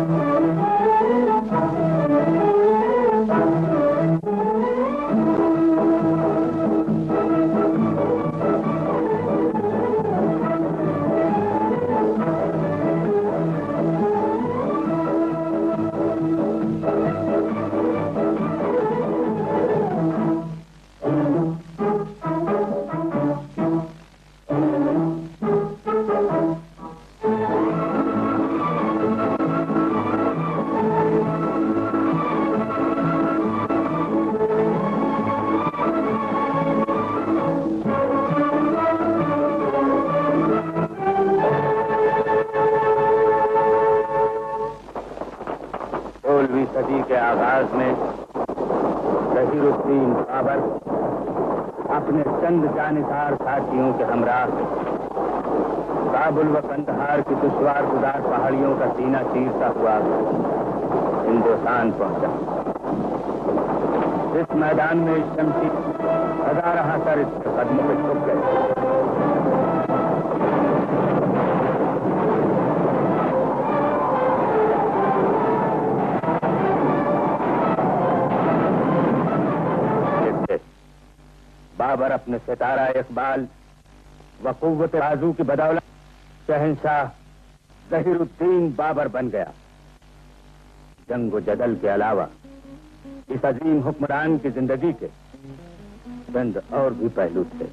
जानिसार साथियों के हमरा काबुल व कंदहार की दुश्वार गुजार पहाड़ियों का सीना चीरता हुआ हिंदुस्तान पहुंचा। इस मैदान में शमशी हजारा कर इसके कदमों में झुक गए। बाबर अपने सितारा इकबाल व कुव्वत बाजू की बदौलत शहंशाह ज़हीरुद्दीन बाबर बन गया। जंग व जदल के अलावा इस अजीम हुक्मरान की जिंदगी के चंद और भी पहलू थे।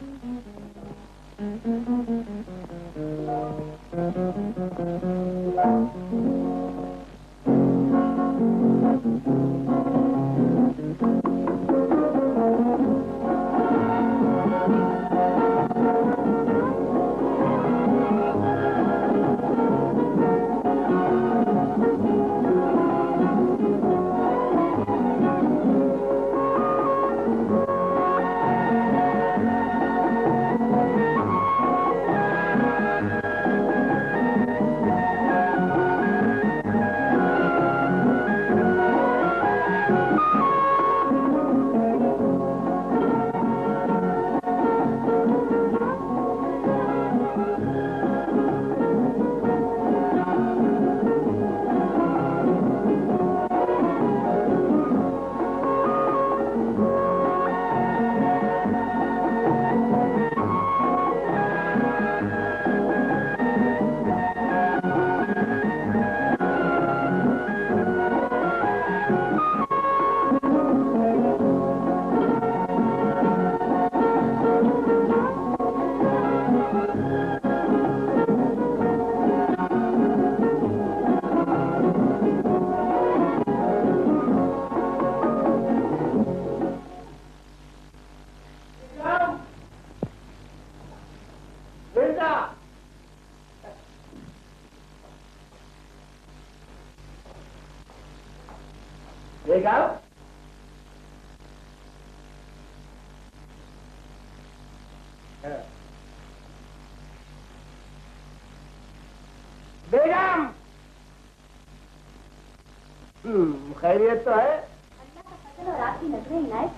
खैरियत तो है? अल्लाह का फजल और आपकी नजरें इनायत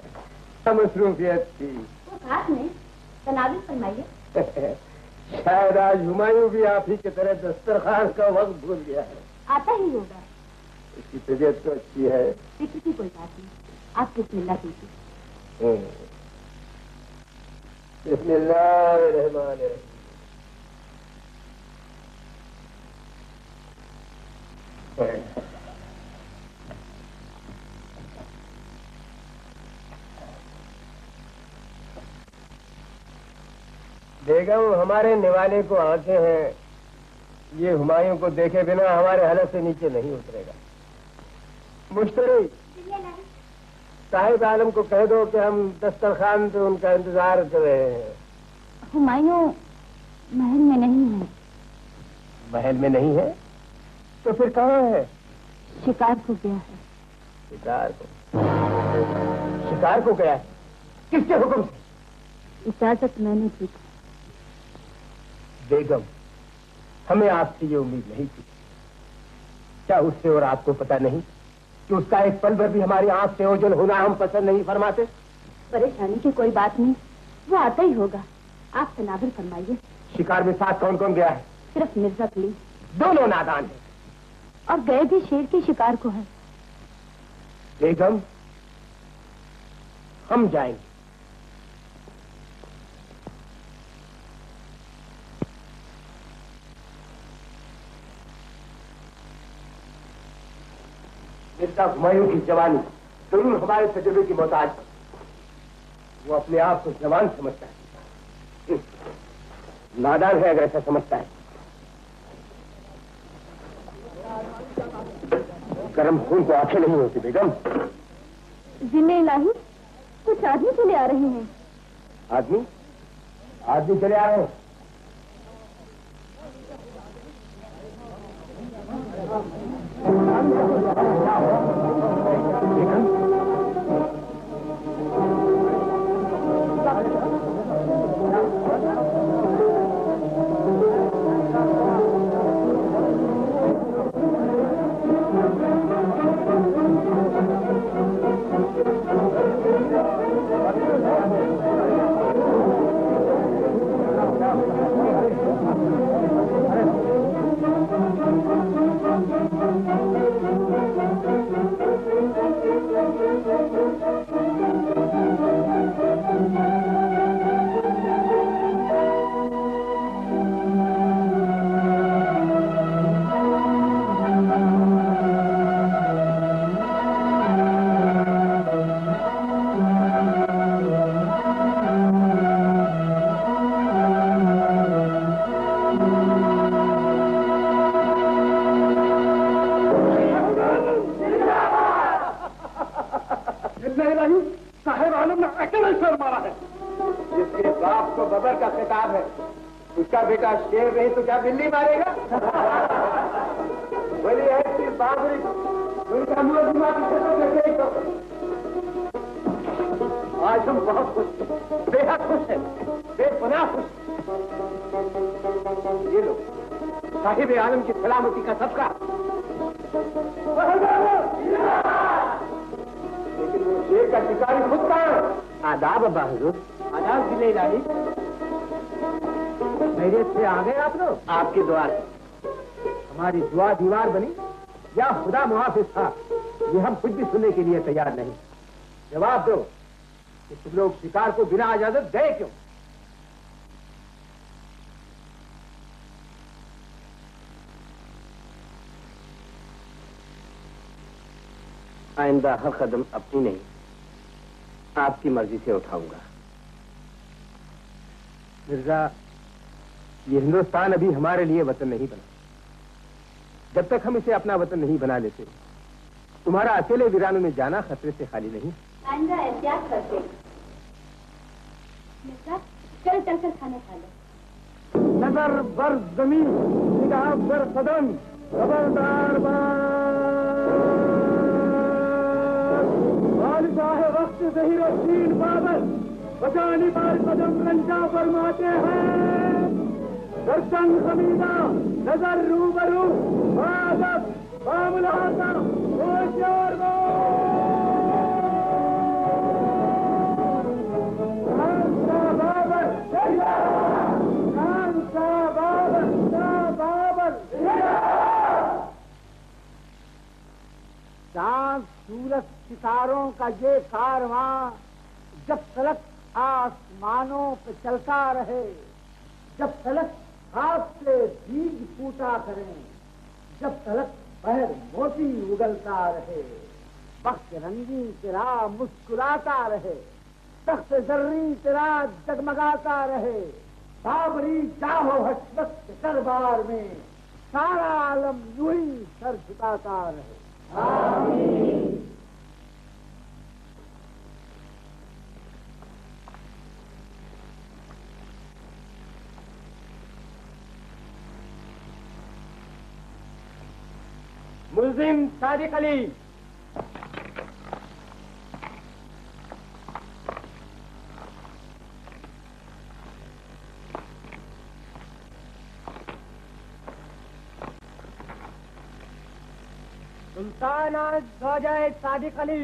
हैं। मसरूफियत थी। वो खास में तनावी फरमाइए। शायद आज हुमायूं भी आप ही की तरह दस्तरखान का वक्त भूल गया है। आता ही होगा। इसकी तबीयत तो अच्छी है। फिक्र की कोई बात नहीं, आप बिस्मिल्लाह कीजिए। बिस्मिल्लाहिर्रहमानिर्रहीम। बेगम, हमारे निवाले को आंखें हैं, ये हुमायूं को देखे बिना हमारे हलक से नीचे नहीं उतरेगा। मुश्तरी साहिब आलम को कह दो कि हम दस्तरखान पे उनका इंतजार कर रहे हैं। हुमायूं महल में नहीं है। महल में नहीं है तो फिर कहाँ है? शिकार को गया है। शिकार को? शिकार को गया है? किसके हुक्म से? इजाजत मैंने दी। बेगम, हमें आपसे ये उम्मीद नहीं थी। क्या उससे और आपको पता नहीं कि उसका एक पल भर भी हमारी आंख से ओझल होना हम पसंद नहीं फरमाते? परेशानी की कोई बात नहीं, वो आता ही होगा। आप तनाजुल फरमाइए। शिकार में साथ कौन कौन गया है? सिर्फ मिर्जा कलीम। दोनों नादान हैं। और गए भी शेर के शिकार को हैं। बेगम, हम जाएंगे। मिर्जा हुमायूं की जवानी जरूर हमारे तजुर्बे की मोहताज है। वो अपने आप को जवान समझता है, नादान है अगर ऐसा समझता है। गर्म खून को आंखें नहीं होती बेगम। जिले इलाही, कुछ आदमी चले आ रहे हैं। आदमी? आदमी चले आ रहे हैं। शेर नहीं तो क्या बिल्ली मारेगा? बोली है बाबरी उनका मुंह दिमाग आज हम बहुत खुश, बेहद खुश हैं, बेपनाह खुश। ये लो साहिब आलम की सलामती का सबका। लेकिन वो शेर का शिकारी खुद का है। आदाब अब्बा हुजूर। आदाब जिले इलाही। खैरियत से आ गए आप लोग? आपकी दुआ से। हमारी दुआ दीवार बनी या खुदा मुहाफिज था, ये हम कुछ भी सुनने के लिए तैयार नहीं। जवाब दो कि तुम लोग शिकार को बिना इजाजत गए क्यों? आइंदा हर कदम अपनी नहीं, आपकी मर्जी से उठाऊंगा। मिर्जा, ये हिंदुस्तान अभी हमारे लिए वतन नहीं बना। जब तक हम इसे अपना वतन नहीं बना लेते, तुम्हारा अकेले वीरानों में जाना खतरे से खाली नहीं। आइंदा एहतियात करते। मिर्जा, चल चलकर खाना खा लो। नजर बर जमीन, निगाह बर कदम, खबरदार बादशाह वक्त ज़हीरुद्दीन बाबर बचानी बार कदम रंजा फरमाते हैं। दर्शन हमीदा, नजर रूबरू, बादब, बामुलाता, होशियार बाबर, बाबर। चांद सूरज सितारों का ये कारवां जब तलक आसमानों पे चलता रहे, जब तलक हाथ से बीज फूटा करें, जब तलक पैर मोती उगलता रहे, बख्त रंगीन तेरा मुस्कुराता रहे, तख्त जर्री तेरा जगमगाता रहे, बाबरी जाहो हसरत के दरबार में सारा आलम यूं ही सर झुकाता रहे। आमीन। मुल्जिम सादिक अली। सुल्ताना ख्वाजा सादिक अली।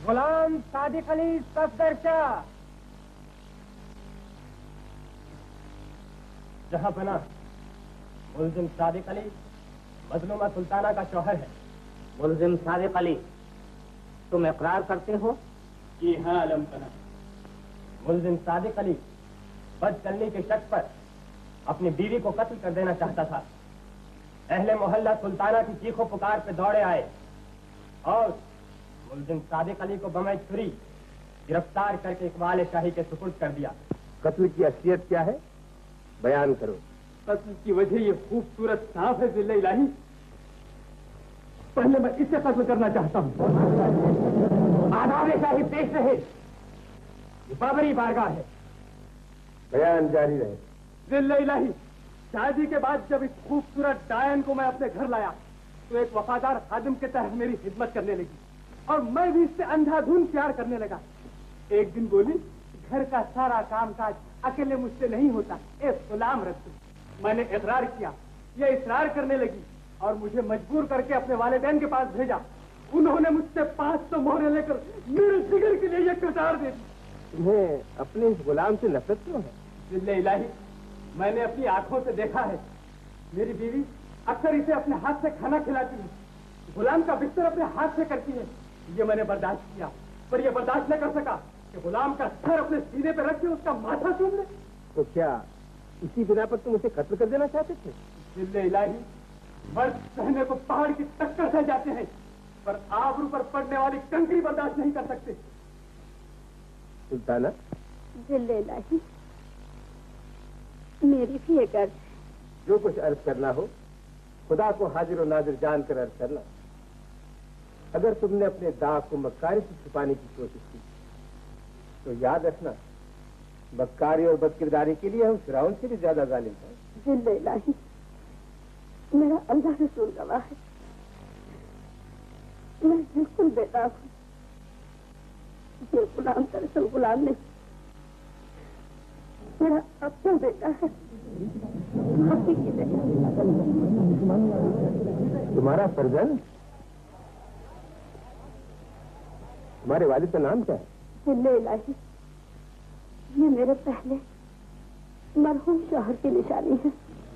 गुलाम सादिक अली सफदर शाह। जहां बना मुल्जिम सादिक अली मजलूमा सुल्ताना का शौहर है। मुल्जिम सादिक अली, तुम इकरार करते हो? जी हाँ आलम बना। मुल्जिम सादिक अली बदचलनी के शक पर अपनी बीवी को कत्ल कर देना चाहता था। अहले मोहल्ला सुल्ताना की चीखों पुकार पे दौड़े आए और मुल्जिम सादिक अली को बमै छुरी गिरफ्तार करके इकबाल शाही के सुपुर्द कर दिया। कत्ल की असलियत क्या है, बयान करो। कत्ल की वजह ये खूबसूरत सांप है जिल्ले इलाही। पहले मैं इसे कत्ल करना चाहता हूँ। आदाब शाही पेश रहे, ये बाबरी बारगाह है। बयान जारी रहे। जिल्ले इलाही, शादी के बाद जब इस खूबसूरत डायन को मैं अपने घर लाया तो एक वफादार खादिम के तहत मेरी खिदमत करने लगी और मैं भी इससे अंधाधुंध प्यार करने लगा। एक दिन बोली, घर का सारा कामकाज अकेले मुझसे नहीं होता, एक गुलाम रख दो। मैंने इकरार किया, ये इसरार करने लगी और मुझे मजबूर करके अपने वालिदैन के पास भेजा। उन्होंने मुझसे 500 मोहरें लेकर मेरे जिगर के लिए ये कटार दे दी। तुम्हें अपने इस गुलाम से नफरत क्यों है? जिल्ले इलाही, मैंने अपनी आंखों से देखा है, मेरी बीवी अक्सर इसे अपने हाथ से खाना खिलाती है, गुलाम का बिस्तर अपने हाथ से करती है। ये मैंने बर्दाश्त किया, पर यह बर्दाश्त न कर सका कि गुलाम का सर अपने सीने पर रख के उसका माथा चूम ले। तो क्या इसी बिना पर तुम उसे कत्ल कर देना चाहते थे? जिल्ले इलाही, मर्द सहने को पहाड़ की टक्कर से जाते हैं, पर आबरू पर पड़ने वाली कंकरी बर्दाश्त नहीं कर सकते। सुल्ताना, जिल्ले इलाही, मेरी भी एक अर्ज है। जो कुछ अर्ज करना हो खुदा को हाजिर और नाजिर जानकर अर्ज करना। अगर तुमने अपने दाग को मक्कारी से छुपाने की कोशिश की तो याद रखना, मक्कारी और बदकिरदारी के लिए हम फिरौन से भी ज्यादा जालिम हैं। जिल्ले इलाही, मेरा अल्लाह रसूल गवाह है, मैं बिल्कुल बेदाग हूँ। ये गुलाम दरअसल गुलाम नहीं, मेरा अपना बेटा है, हकीकी बेटा। तुम्हारा फर्जंद? तुम्हारे वालिद का नाम क्या है? जिल्ले इलाही, ये मेरे पहले मरहूम शौहर की निशानी है।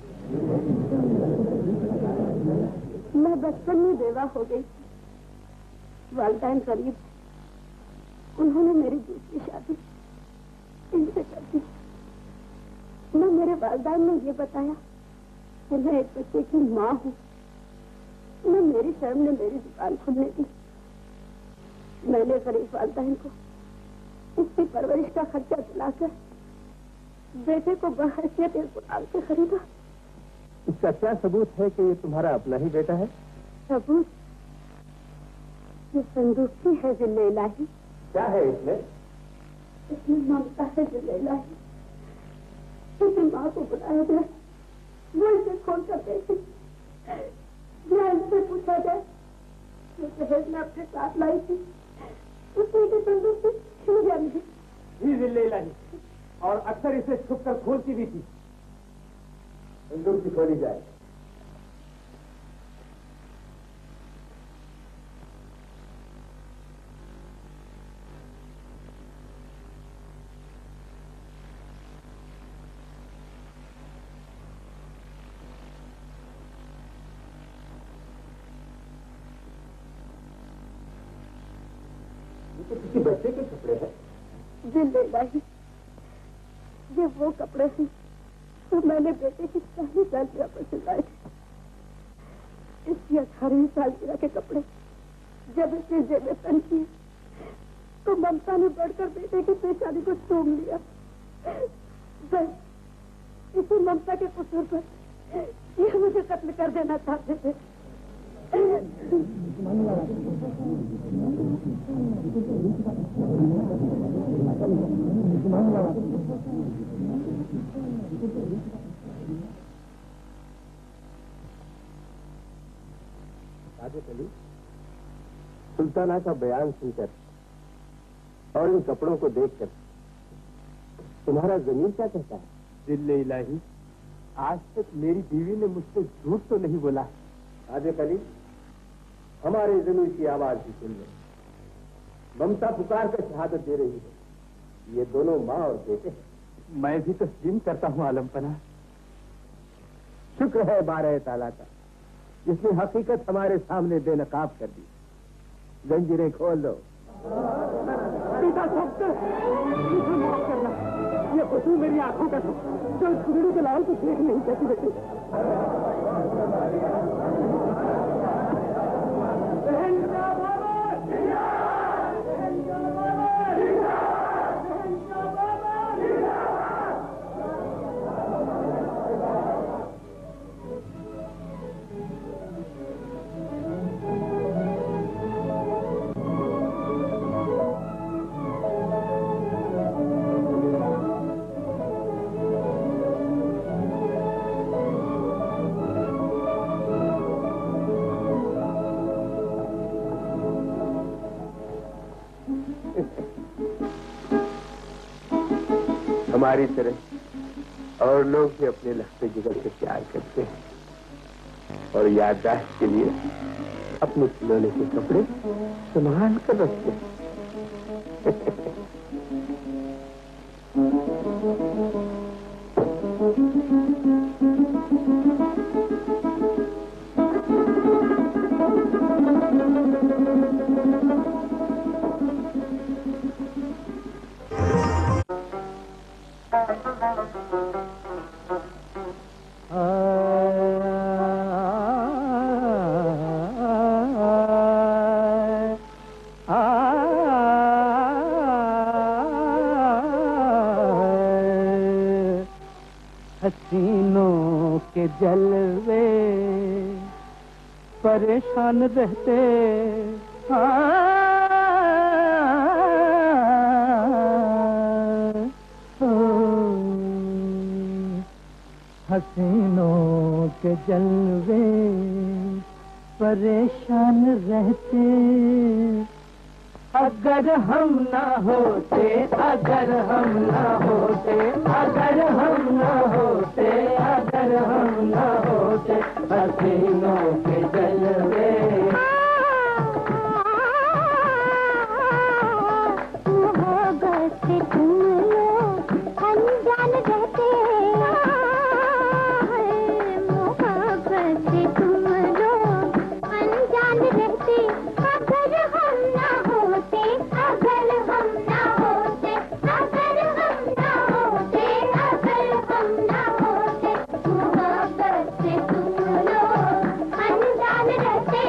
मैं बचपन में बेवा हो गई, वालिदैन गरीब, उन्होंने मेरी दूसरी शादी इनसे कर दी। मैं मेरे वालिदैन ने ये बताया कि मैं एक बच्चे की माँ हूँ। मैं मेरी शर्म ने मेरी जुबान खोलने दी। मैंने गरीब वालिदैन को उसकी परवरिश का खर्चा दिलाकर बेटे को बहैसियत एक गुलाम से खरीदा। इसका क्या सबूत है कि ये तुम्हारा अपना ही बेटा है? सबूत ये संदूक ही है जिल्ले इलाही। क्या है इसमें? इसमें ममता है जिल्ले इलाही। इसे माँ को बुलाया जाए, वो इसे खोल कर देखे। या इनसे पूछा जाए, जो दहेज में अपने साथ लाई थी उसने के संदूक से क्यों जानी थी? जी जिल्ले इलाही, और अक्सर इसे छुप कर खोलती भी थी। संदूक की खोली जाए। किसी बच्चे के कपड़े हैं? जिल्ले इलाही, ये वो कपड़े हैं जो मैंने बेटे की पहली सालगिरह पर सिलवाए थे। इसकी 18वीं सालगिरह के कपड़े जब इसने जेब में तन किए तो ममता ने बढ़कर बेटे की पेशानी को चूम लिया। बस इसी ममता के कसूर पर ये मुझे कत्ल कर देना चाहते थे। सुल्ताना का बयान सुनकर और इन कपड़ों को देखकर तुम्हारा ज़मीर क्या कहता है? जिल्ले इलाही, आज तक मेरी बीवी ने मुझसे झूठ तो नहीं बोला। आजे कली, हमारे ज़मीर की आवाज भी सुन लो। ममता पुकार कर शहादत दे रही है। ये दोनों माँ और बेटे हैं। मैं भी तस्लीम करता हूँ आलमपना। शुक्र है बारह ताला का, जिसने हकीकत हमारे सामने बेनकाब कर दी। जंजीरें खोल दो। पिता मुझे माफ करना, ये कसूर मेरी आंखों का था। जो खुदड़ी के लाल को देख नहीं सकती बेटी। हमारी तरह और लोग भी अपने लखते जिगर से प्यार करते हैं और याददाश्त के लिए अपने खिलौने के कपड़े संभाल कर रखते हैं। हसीनों के जलवे परेशान रहते, हसीनों के जलवे परेशान रहते। अगर हम ना होते, अगर हम ना होते, अगर हम ना होते, अगर हम ना होते, हसीनों के जलवे। मोहब्बत से तुम लोग अनजान रहते, मोहब्बत से तुम लोग अनजान रहते। अगर हम ना होते, अगर हम ना होते, अगर हम ना होते, अगर हम ना होते, मोहब्बत से तुम लोग अनजान रहते।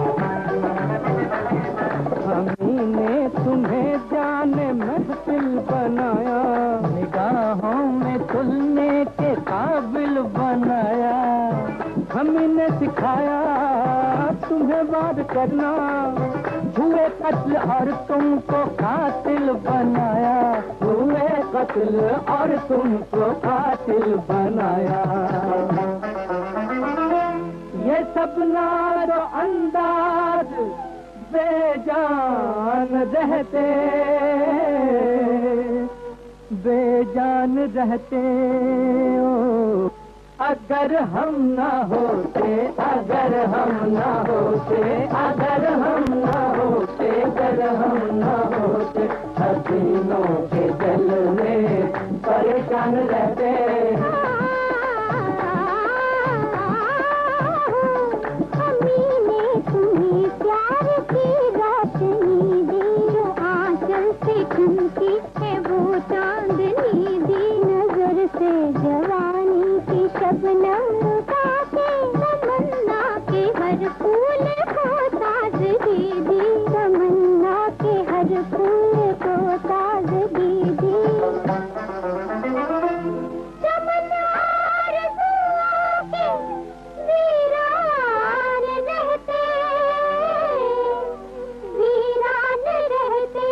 हमी ने तुम्हें जाने महफिल बनाया, निगाहों में तुलने के काबिल बनाया। हमी ने सिखाया तुम्हें वार करना, हुए कत्ल और तुमको कातिल बनाया, हुए कत्ल और तुमको कातिल बनाया। ये सब नारो अंदाज बेजान रहते, बेजान रहते। ओ अगर हम ना होते, अगर हम ना होते, अगर हम ना होते, अगर हम ना होते, हसीनों के जलवे परेशान रहते। हमी ने तुम्हें प्यार की रोशनी दी, जो आंचल से चमकी है वो चांदनी दी। नजर से जवानी की शबनम लुटा के तमन्ना के हर फूल को ताजगी दी, तमन्ना के हर फूल को ताजगी दी। चमनदार दुआ के वीरान रहते, वीरान रहते।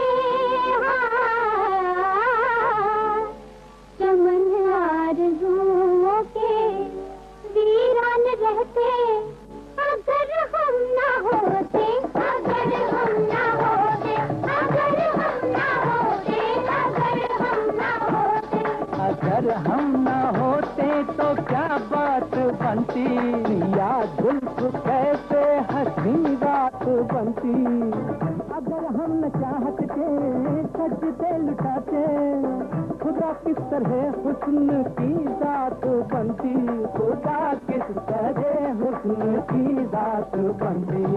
चमनदार दुआ के वीरान रहते। अगर हम ना होते, अगर हम ना होते, अगर हम ना होते, अगर हम ना होते, अगर हम ना होते तो क्या बात बनती, या जुल्फ कैसे हसीन रात बनती। अगर हम न चाहत के सजदे लुटाते, खुदा किस तरह हुस्न की जात बनती, खुदा किस तरह हुस्न की जात बनती।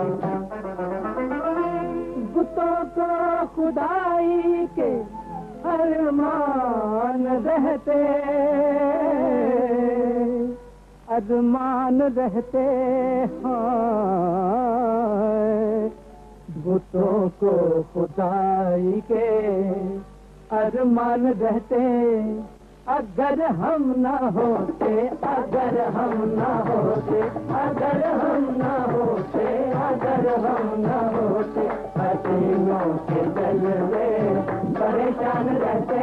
बुतों को खुदाई के अरमान रहते, अरमान रहते हाँ, बुतों को खुदाई के अरमान रहते, अगर हम न होते, अगर हम न होते, अगर हम न होते, अगर हम न होते, हसीनों के जलवे परेशान रहते।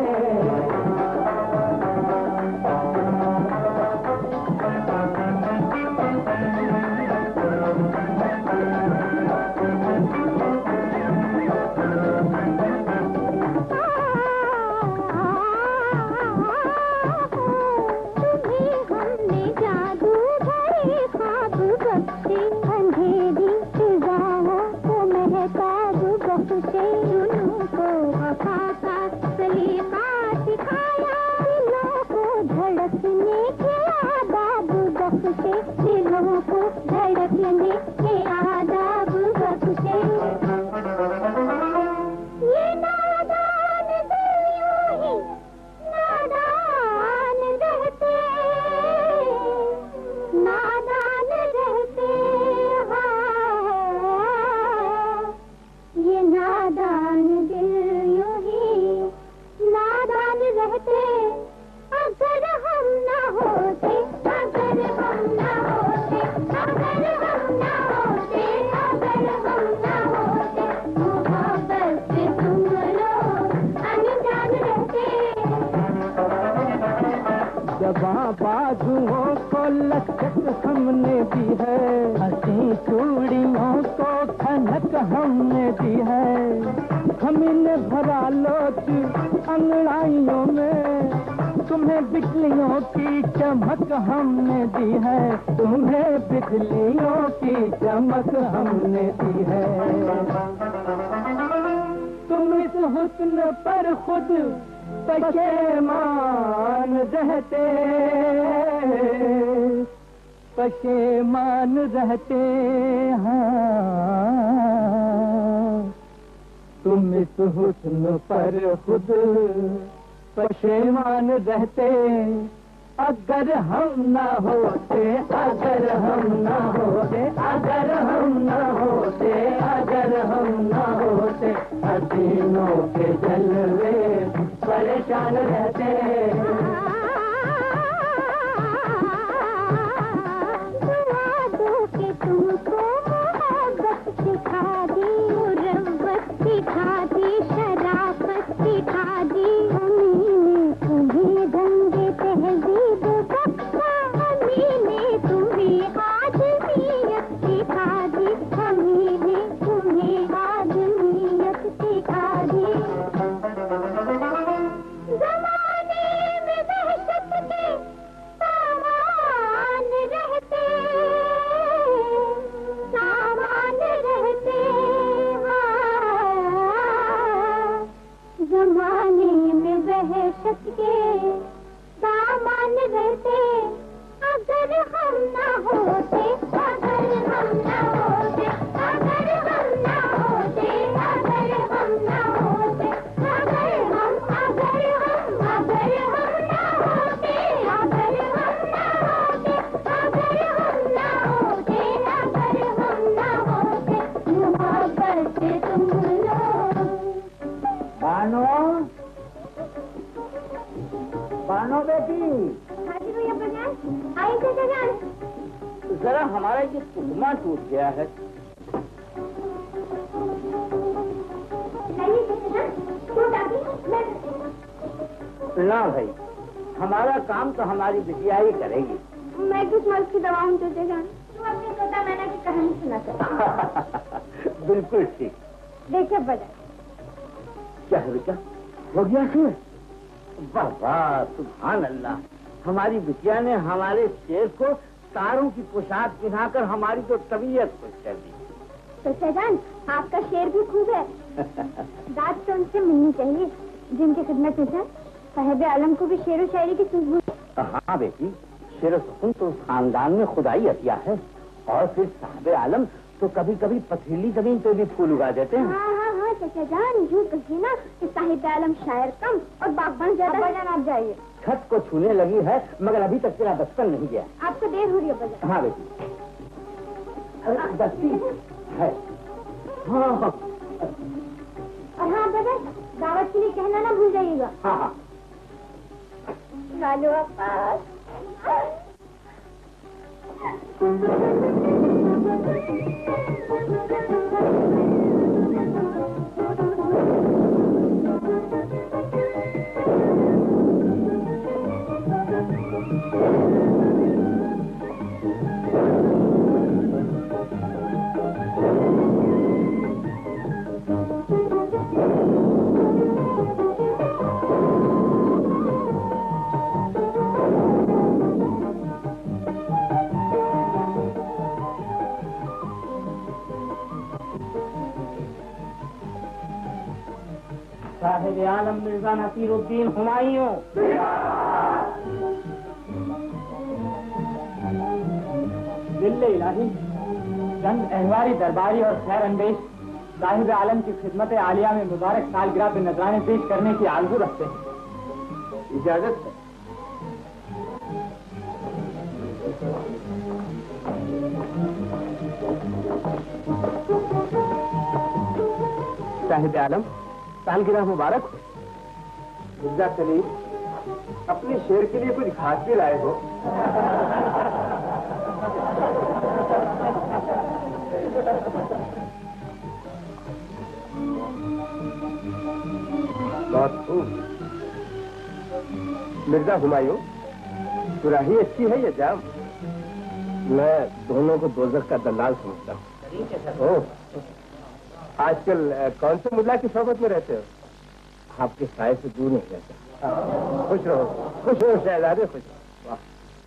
दिलों को धड़कने के आदाब बख्शे, ये नादान दिल यूं ही नादान रहते, नादान रहते हाँ, ये नादान दिल यूं ही नादान रहते, अगर हम न होते, अगर हम न होते, अगर हम न होते, अगर हम न होते, मोहब्बत से तुम लोग अनजान रहते। जवां बाजुओं को लचक हमने दी है, हंसी चूड़ियों को खनक हमने दी है, हमने भरा लोच अंगड़ाइयों में, तुम्हें बिजलियों की चमक हमने दी है, तुम्हें बिजलियों की चमक हमने दी है। तुम इस हुस्न पर खुद पशेमान रहते, पशेमान रहते हाँ, तुम इस हुस्न पर खुद पशेमान रहते, अगर हम न होते, अगर हम न होते, अगर हम न होते, अगर हम न होते, हसीनों के जलवे परेशान रहते। दुआ दो के तुमको मोहब्बत सिखा दी, मुरव्वत सिखा दी, शराफत सिखा दी, तुम्हें गंगे तहजीब बख्शा, हमने तुम्हें आदमियत सिखा दी, हमने तुम्हें आदमियत सिखा दी। ज़माने में वहशत के सामान रहते, सामान रहते हाँ, ज़माने में वहशत के सामान रहते, अगर हम न होते, अगर हम न होते, अगर हम न होते, अगर हम न होते, अगर हम न होते, अगर हम न होते, अगर हम न होते, अगर हम न होते, मोहब्बत से तुम लोग। बानो, बानो बेटी। हाँ जी भैया प्रधान, आई जजान। जरा हमारा ये तुकमा टूट गया है। ना भाई, हमारा काम तो हमारी बिटिया ही करेगी। मैं किस मर्ज की दवा हूँ जजान? तू अपनी तोता मैना की कहानी सुना कर। बिल्कुल ठीक। देखिए बजा। क्या है बेटा, हो गया फिर? वाह वाह, सुभान अल्लाह, हमारी बिटिया ने हमारे शेर को तारों की पोशाक पहनाकर हमारी तो तबीयत खुश कर दी। तो शहजान, आपका शेर भी खूब है। दाद तो उनसे मिलनी चाहिए जिनकी खिदमत में था। साहिब आलम को भी शेर व शायरी की सूझबूझ। हाँ बेटी, शेर सुकून तो खानदान में खुदाई अतिया है। और फिर साहिब आलम तो कभी कभी पथरीली जमीन पे भी फूल उगा देते हैं। हाँ हाँ हाँ चाचा जान, यूँ कहिए ना कि साहिब आलम शायर कम और बागबान ज्यादा। बजान आप जाइए। छत को छूने लगी है मगर अभी तक तेरा बचपन नहीं गया। आपको देर हो रही है बजान। हाँ बेटी, बस्ती है। हाँ हाँ। और हाँ बजान, दावत के लिए कहना ना भूल जाइएगा। हाँ हाँ। लालो अब्बास। साहिब आलम मिर्जा नसीरुद्दीन हुमायूं। दिल्ली इलाही चंद अहवारी दरबारी और खैर अंदेश साहिब आलम की खिदमत आलिया में मुबारक सालगिरह पे नजराने पेश करने की आरज़ू रखते हैं। इजाजत है। साहिब आलम, सालगिरह मुबारक हो। मिर्जा कलीम, अपने शेर के लिए कुछ घास भी लाए हो। बहुत खूब। मिर्जा हुमायूं, सुराही अच्छी है या जाम? मैं दोनों को दोजख का दलाल समझता हूँ। आजकल कौन से मुल्ला की सोबत में रहते हो? आपके साए से दूर नहीं रहता। खुश रहो शहजादे, खुश रहो। वाह।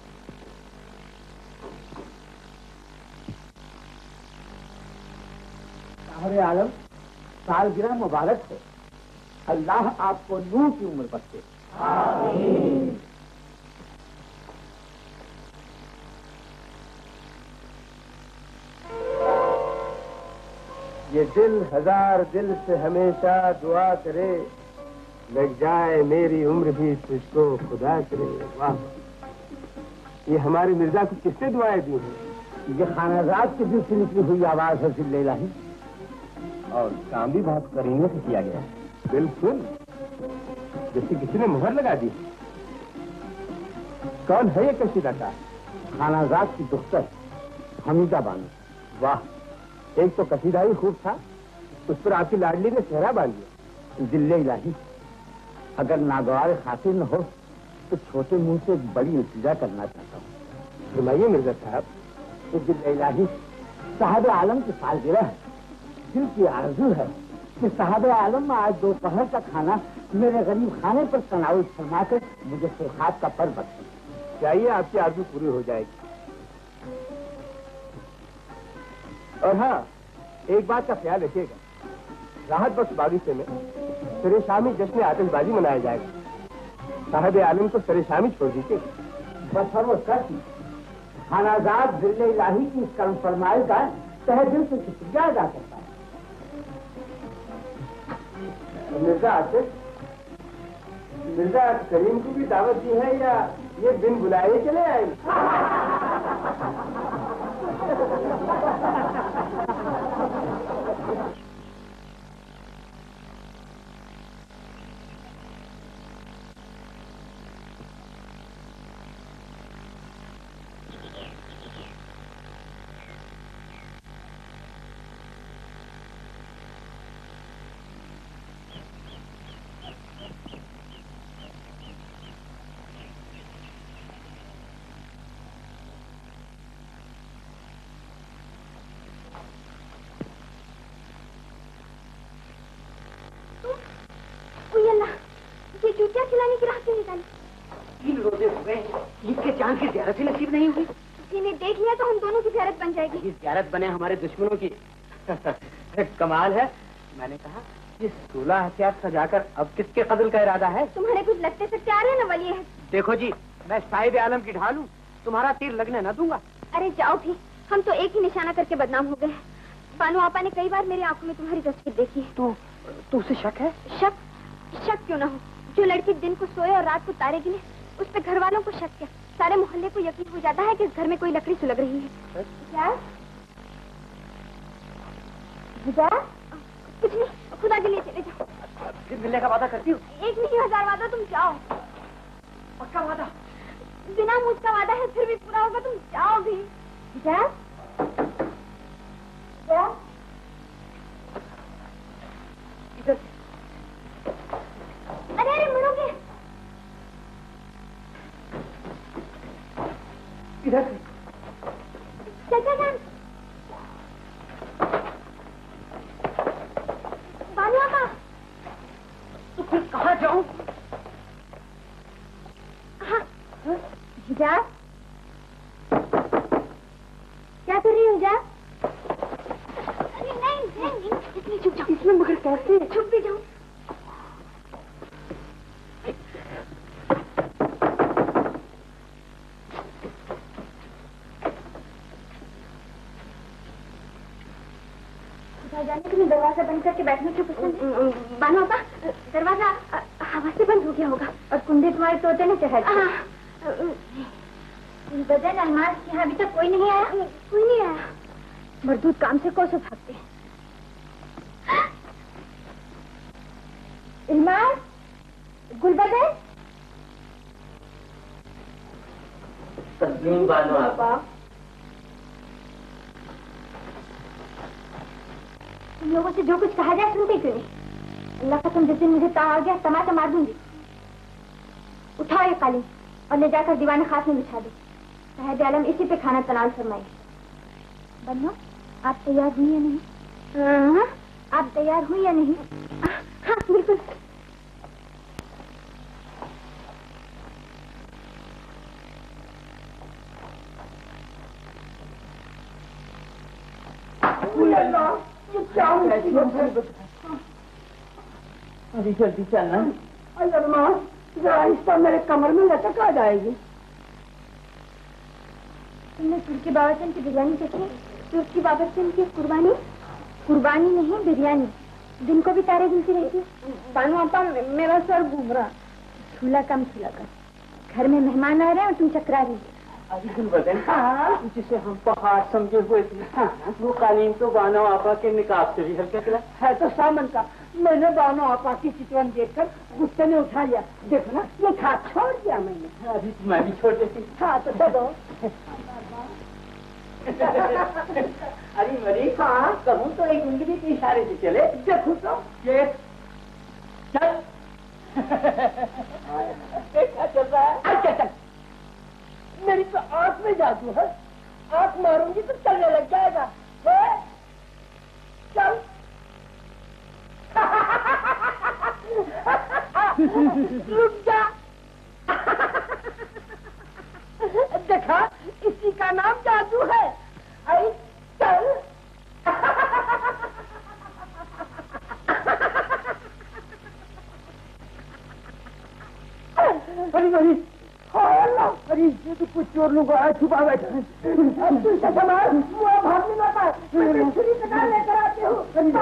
साहिब आलम, सालगिरह मुबारक हो। अल्लाह आपको नूर की उम्र बख्शे। आमीन। ये दिल हजार दिल से हमेशा दुआ करे, लग जाए मेरी उम्र भी तुझको खुदा करे। वाह, ये हमारे मिर्जा को किसने दुआएं दी हैं? ये खानाजाद के दिल से निकली हुई आवाज है फिर इलाही। और काम भी बहुत करीने से किया गया है। बिल्कुल, जैसे किसी ने मुहर लगा दी। कौन है ये कशीदा का? खानाजाद की दुख्तर हमीदा बानो। वाह, एक तो कसीदा ही खूब था, उस पर आपकी लाडली ने चेहरा बांध दिया। दिल्ली इलाही, अगर नागवार खातिर न हो तो छोटे मुंह से एक बड़ी इल्तिजा करना चाहता हूँ। फरमाइए मिर्जा साहब। तो दिल्ली इलाही, साहिब आलम की सालगिरह है। दिल की आरज़ू है कि साहिब आलम आज दोपहर का खाना मेरे गरीब खाने पर तनावुल फरमाकर मुझे सुरखात का पर बख्शे। चाहिए आपकी आरज़ू पूरी हो जाएगी। और हाँ, एक बात का ख्याल रखिएगा, राहत बख्श बागीचे में सरे शामी जश्न आतिशबाजी मनाया जाएगा। साहिब आलम को सरे शामी छोड़ दीजिए। बस वो सच खानाजाद दिल्ली इलाही की इस कर्म फरमाई का तहे दिल से शुक्रिया अदा करता है। मिर्जा आसिफ, मिर्जा करीम को भी दावत दी है या ये बिन बुलाए चले आए? खिलाने की राह क्यों निकाली? 3 रोजे हो गए, ईद के चांद की ज़ियारत ही नसीब नहीं हुई। किसी ने देख लिया तो हम दोनों की ज़ियारत बन जाएगी। ज़ियारत बने हमारे दुश्मनों की, कमाल है। मैंने कहा ये 16 हथियार सजाकर अब किसके कत्ल का इरादा है? तुम्हारे कुछ लगते सकते आ रहे हैं ना वली है। देखो जी, मैं साहिब आलम की ढाल हूँ, तुम्हारा तीर लगने न दूंगा। अरे जाओ भी, हम तो एक ही निशाना करके बदनाम हो गए। बानू आपा ने कई बार मेरी आंखों में तुम्हारी तस्वीर देखी है। तो उसे शक है? शक क्यों ना हो। जो लड़की दिन को सोए और रात को तारे गिने, उस पे घर वालों को शक क्या, सारे मोहल्ले को यकीन हो जाता है कि इस घर में कोई लकड़ी सुलग रही है। क्या? कुछ नहीं, खुदा के लिए चले जाओ। फिर मिलने का वादा करती हूँ। 1 नहीं 1000 वादा, तुम जाओ। पक्का वादा? बिना मुझका वादा है फिर भी पूरा होगा, तुम जाओ भी। क्या? इधर। अरे मरोगे। इधर से। चाचा जान। बानू आपा। तो फिर कहाँ जाऊँ? हाँ। जा। क्या कर रही हो जा? अरे नहीं, इसमें छुप जाओ। इसमें मगर कैसे? छुप भी जाऊँ। जाने के लिए दरवाजा बंद करके बैठने की पसंद है। बानू आपा, दरवाजा हवा से बंद हो गया होगा और कुंडे तुम्हारे तोते ने चढ़ा दिया। बदन अलमास यहाँ अभी तक कोई नहीं आया। कोई नहीं आया। मरदूत काम से कोसों भागते हैं। इल्मास, गुलबदन। तस्लीम बानो आपा। तुम लोगों से जो कुछ कहा जाए सुनते क्यों नहीं? अल्लाह कसम, जिस दिन मुझे ताव आ गया टमाटर मार दूंगी। उठाओ ये कालीन और ले जाकर दीवान खास में बिछा दो। साहिब आलम इसी पे खाना तनाव फरमाए। बन्नो, आप तैयार हुई या नहीं? हाँ, आप तैयार हुई या नहीं? हाँ बिल्कुल। अभी जल्दी चलना। अगर माँ जरा इस पर मेरे कमर में लटक आ जाएगी। तुमने तुर्की बाबरचंद की बिरयानी देखी? तुर्की बाबरचंद की कुर्बानी नहीं बिरयानी। दिन को भी तारे गिनती रहती है। बानू आपा, मेरा सर घूम रहा। झूला कम झूला कर। घर में मेहमान आ रहे हैं और तुम चकरा रही है। अभी गुलबदन, जिसे हम पहाड़ समझे हुए थे, वो कालीन तो बानो आपा के निकाब से भी हल्का चला है तो सामन का। मैंने बानो आपा की चितवन देखकर गुस्से में उठा लिया। देखो ना, ये खा छोड़ दिया मैंने। अभी मैं भी छोड़ देती। हाँ तो चलो। अरे मरी, हाँ कहूँ तो एक उंगली के इशारे से चले। देखो तो ये चल। क्या चल रहा है? अच्छा चल। मेरी तो आंख में जादू है। आंख मारूंगी तो चलने लग जाएगा। चल। रुक जा। देखा, इसी का नाम जादू है। आई चल। अरे अरे ये तो कुछ चोर लोग आए छुपा बैठे हैं। भागने ना पाए। मैं छुरी कटार लेकर आती हूँ।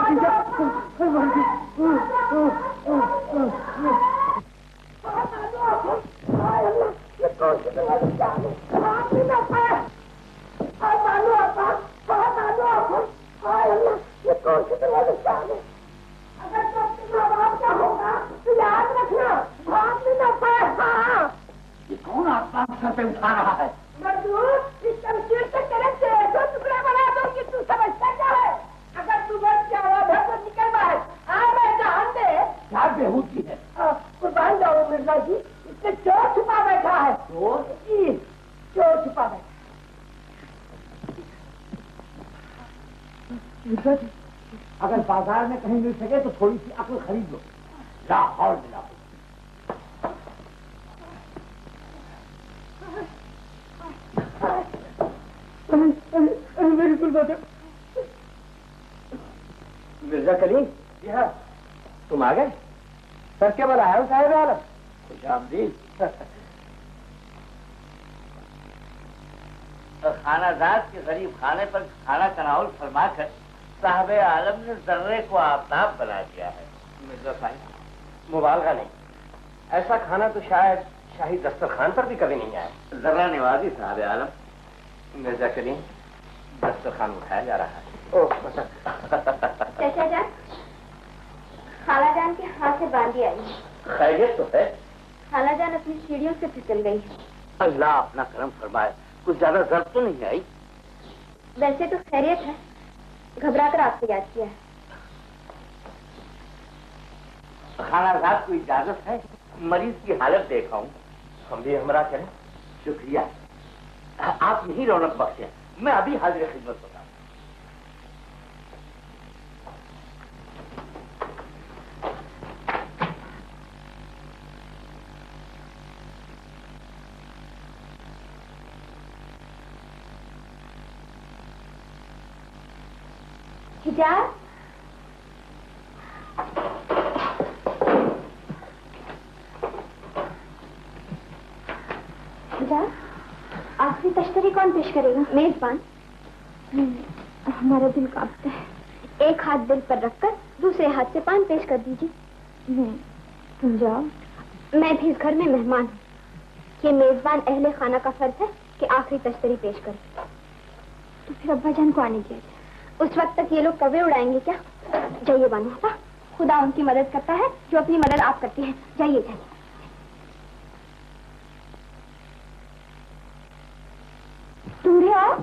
अगर तो होगा तो याद रखना, भागने ना पाए। हाँ, ये कौन आत्मा सर पे उठा रहा है? मजदूर, इस शमशीर से तेरे चेहरे को टुकड़ा बना दूंगी। तू समझता क्या है? अगर तू बच जाओ तो निकल बाहर। मैं जान दे। क्या बेहूदी है? कुर्बान जाओ मिर्जा जी, इससे चोर छुपा बैठा है। चोर? जी, चोर छुपा बैठा। मिर्जा जी, अगर बाजार में कहीं मिल सके तो थोड़ी सी अक्ल खरीद लो। लाहौर मिला। बिल्कुल बात। मिर्जा कलीम। जी हाँ। तुम आ गए? सर के बल आया हूँ साहिब आलम। खुश आमदीद। खानाजाद के गरीब खाने पर खाना तनाउल फरमा कर साहब आलम ने जर्रे को आफ्ताब बना दिया है। मिर्जा साहिब मुबालगा नहीं, ऐसा खाना तो शायद शाही दस्तरखान पर भी कभी नहीं आया। जर्रा नवाजी साहब आलम। मिर्जा कलीम, दस्तरखान उठाया जा रहा है। ओह चाचा जान, खाला जान के हाथ से बांधी आई। खैरियत तो है। खाला जान अपनी सीढ़ियों से फिसल गई। अल्लाह अपना करम फरमाए, कुछ ज्यादा जरूरत तो नहीं आई। वैसे तो खैरियत है, घबरा कर आपको याद किया है। खानाजाद को इजाजत है, मरीज की हालत देखाऊं। हम भी हमरा करें। शुक्रिया, आप यही रौनक बख्शे, मैं अभी हाजिर खिदमत होता हूँ। हिजाब, आखिरी तश्तरी कौन पेश करेगा? मेजबान। हमारा दिल कांपता है। एक हाथ दिल पर रखकर दूसरे हाथ से पान पेश कर दीजिए। नहीं, तुम जाओ। मैं भी इस घर में मेहमान हूँ। ये मेजबान अहले खाना का फर्ज है कि आखिरी तश्तरी पेश करे। तो फिर अब्बा जान को आने दिया जाए। उस वक्त तक ये लोग कौवे उड़ाएंगे क्या? जाइए बानो, खुदा उनकी मदद करता है जो अपनी मदद आप करती हैं। जाइए जाइए। तुम भी आओ।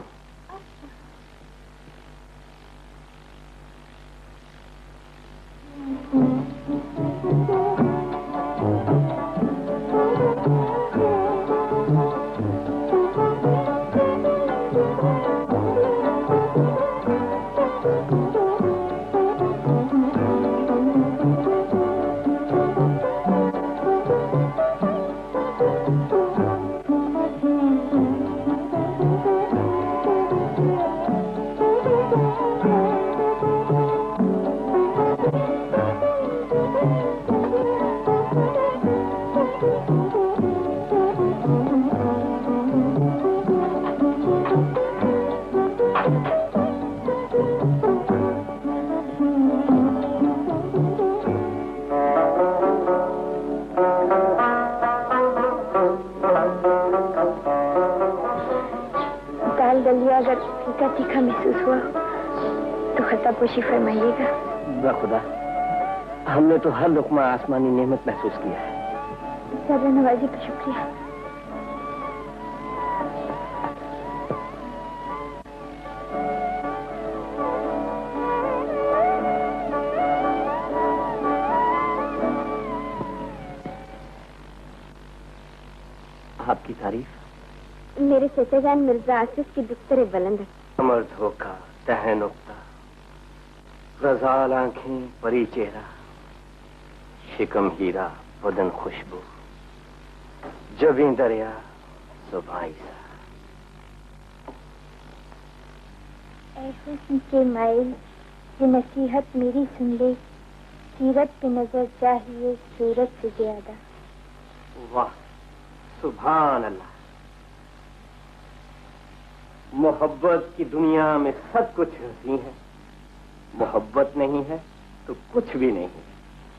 तीखा महसूस हुआ तो खतापोशी फरमाइएगा। खुदा, हमने तो हर लुकमा आसमानी नेमत महसूस किया है। सर नवाजी का शुक्रिया। आपकी तारीफ? मेरे चचा जान मिर्जा आसिफ की दुख्तर बुलंद है। अमर धोखा, तहन उक्ता, रज़ाल आंखें, परी चेहरा, शिकम हीरा, बदन खुशबू, जबीं दरिया, सुभाई सा। ऐसे के माइल ये नसीहत मेरी सुन ले, सीरत पे नजर चाहिए सूरत से ज्यादा। वाह, सुभान अल्लाह। मोहब्बत की दुनिया में सब कुछ हंसी है, मोहब्बत नहीं है तो कुछ भी नहीं है।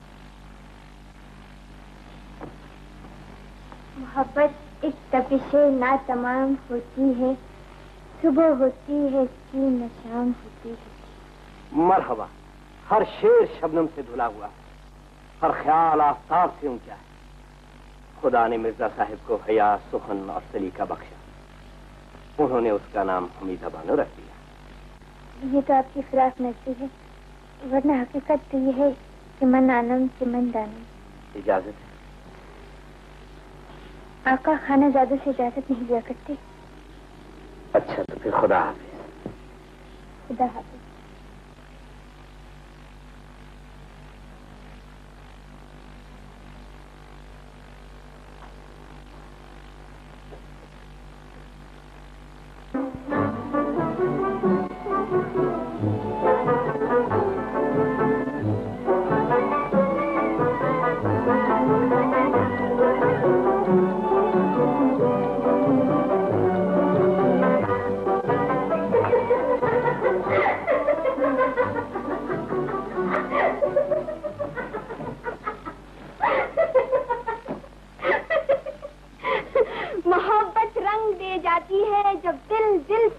मोहब्बत एक तपिशे ना तमाम होती है, सुबह होती है इसकी न शाम होती है। मरहबा, हर शेर शबनम से धुला हुआ है, हर ख्याल आफताब से ऊंचा है। खुदा ने मिर्जा साहिब को हया, सोहन और सलीका बख्शा। उन्होंने उसका नाम हमीदा बानो रख दिया। ये तो आपकी फिराक नजरी है, वरना हकीकत तो ये है कि मन आनम से मन दानम। इजाजत है? आका खाना ज्यादा से इजाजत नहीं दिया करते। अच्छा, तो फिर खुदा हाफिज। खुदा हाफिज।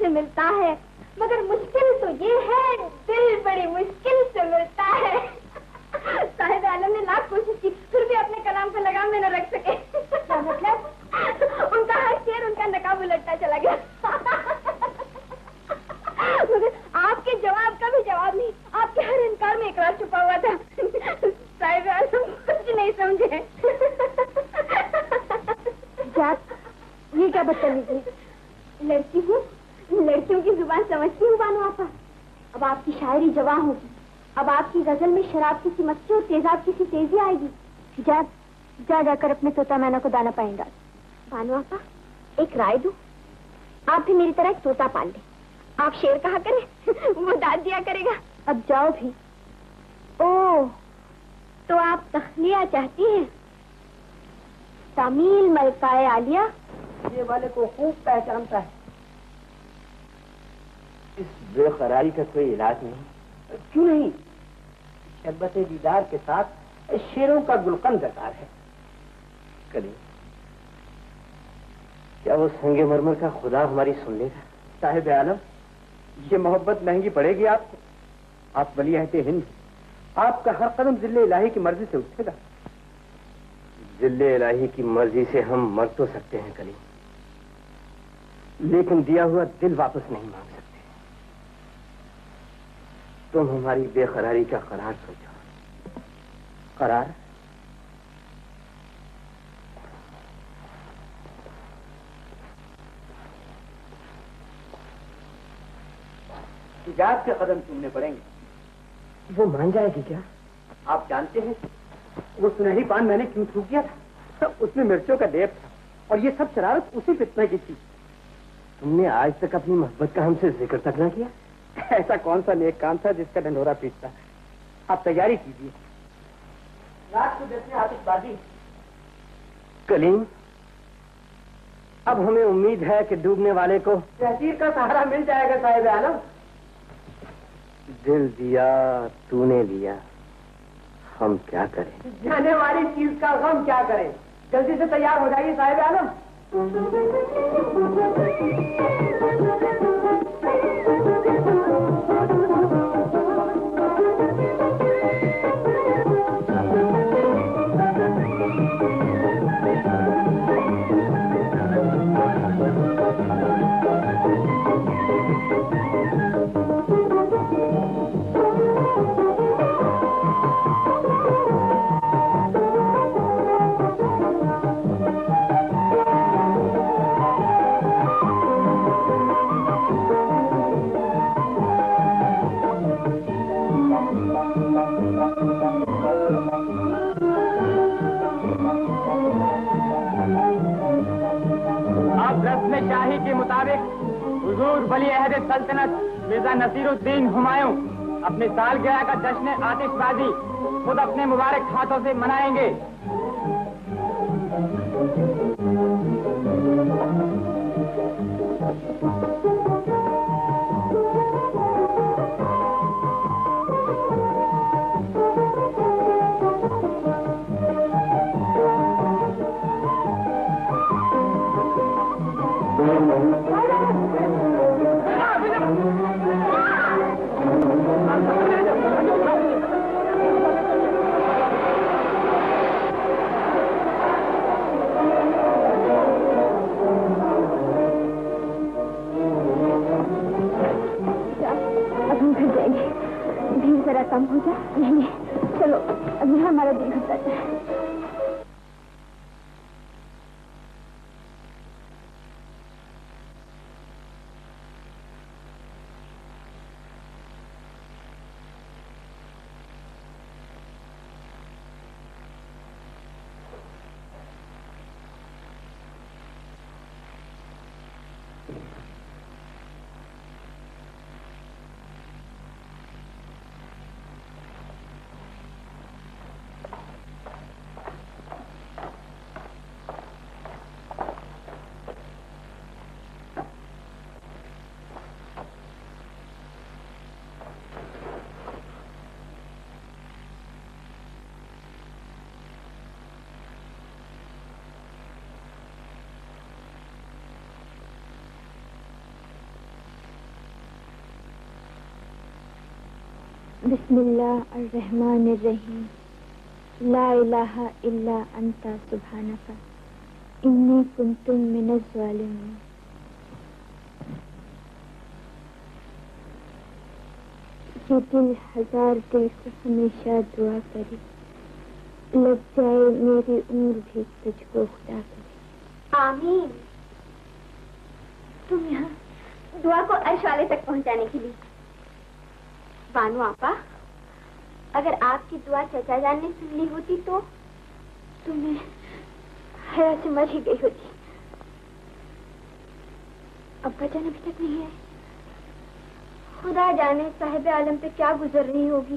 से मिलता है, मगर मुश्किल तो ये है, दिल बड़ी मुश्किल से मिलता है। साहिब आलम ने लाख कोशिश की, फिर भी अपने कलाम पे लगाम में न रख सके। क्या मतलब? उनका हर शेर उनका नकाब उलटता चला गया। मगर आपके जवाब का भी जवाब नहीं, आपके हर इनकार में इकरार छुपा हुआ था। साहिब आलम कुछ नहीं समझे। ये क्या बदतमीजी? लड़की हूँ, लड़कियों की जुबान समझती हूँ बानो आपा। अब आपकी शायरी जवां होगी, अब आपकी गजल में शराब की सी मस्ती और तेजाब की सी तेजी आएगी। जा जाकर अपने तोता मैना को दाना पाएंगा। बानो आपा, एक राय दूं, आप भी मेरी तरह एक तोता पाल ले। आप शेर कहा करें, वो दाद दिया करेगा। अब जाओ भी। ओह, तो आप तखलिया चाहती हैं? तमील मलकाए आलिया ये वाले को खूब पहचानता है। इस बेकरारी का कोई इलाज नहीं? क्यों नहीं? शरबत दीदार के साथ शेरों का गुलकंद दरकार है। कलीम, क्या वो संगे मरमर का खुदा हमारी सुन लेगा? साहिब आलम, ये मोहब्बत महंगी पड़ेगी आपको। आप वली अहद हिंद, आपका हर कदम जिल्ले इलाही की मर्जी से उठेगा। जिल्ले इलाही की मर्जी से हम मर तो सकते हैं कलीम, लेकिन दिया हुआ दिल वापस नहीं मांग सकते। तुम हमारी बेकरारी का करार सोचो। करार? हिजाब के कदम चुनने पड़ेंगे। वो मान जाएगी क्या? आप जानते हैं वो सुनहरी पान मैंने क्यों थूक किया था? उसमें मिर्चों का लेप था और ये सब शरारत उसी फितना की थी। तुमने आज तक अपनी मोहब्बत का हमसे जिक्र तक ना किया? ऐसा कौन सा नेक काम था जिसका ढंढोरा पीटता? आप तैयारी कीजिए। रात को जैसे आतिशबाजी। कलीम, अब हमें उम्मीद है कि डूबने वाले को तहसीर का सहारा मिल जाएगा। साहिब आलम, दिल दिया तूने लिया, हम क्या करें? जाने वाली चीज का गम क्या करें? जल्दी से तैयार हो जाइए साहिब आलम। शाही के मुताबिक हुजूर वली अहद सल्तनत मिर्जा नसीरुद्दीन हुमायूं अपनी सालगिरह का जश्न आतिशबाजी खुद अपने मुबारक हाथों से मनाएंगे। कम हो जाए। नहीं, चलो अभी हमारा दिल घबराता है। बिस्मिल्लाहिर्रहमानिर्रहीम। ला इलाहा इल्ला अंता सुब्हानका इन्नी कुन्तु मिनज़ ज़ालिमीन। ये दिल हजार दिल को हमेशा दुआ करे, लग जाए मेरी उम्र भी तुझको खुदा करे। आमीन। तुम यहाँ दुआ को अर्श वाले तक पहुँचाने के लिए। बानू आपा, अगर आपकी दुआ चचा जान ने सुन ली होती तो तुम्हें हया से मर ही गई होती। अब्बा जान अभी तक नहीं आए। खुदा जाने साहिब आलम पे क्या गुजर रही होगी।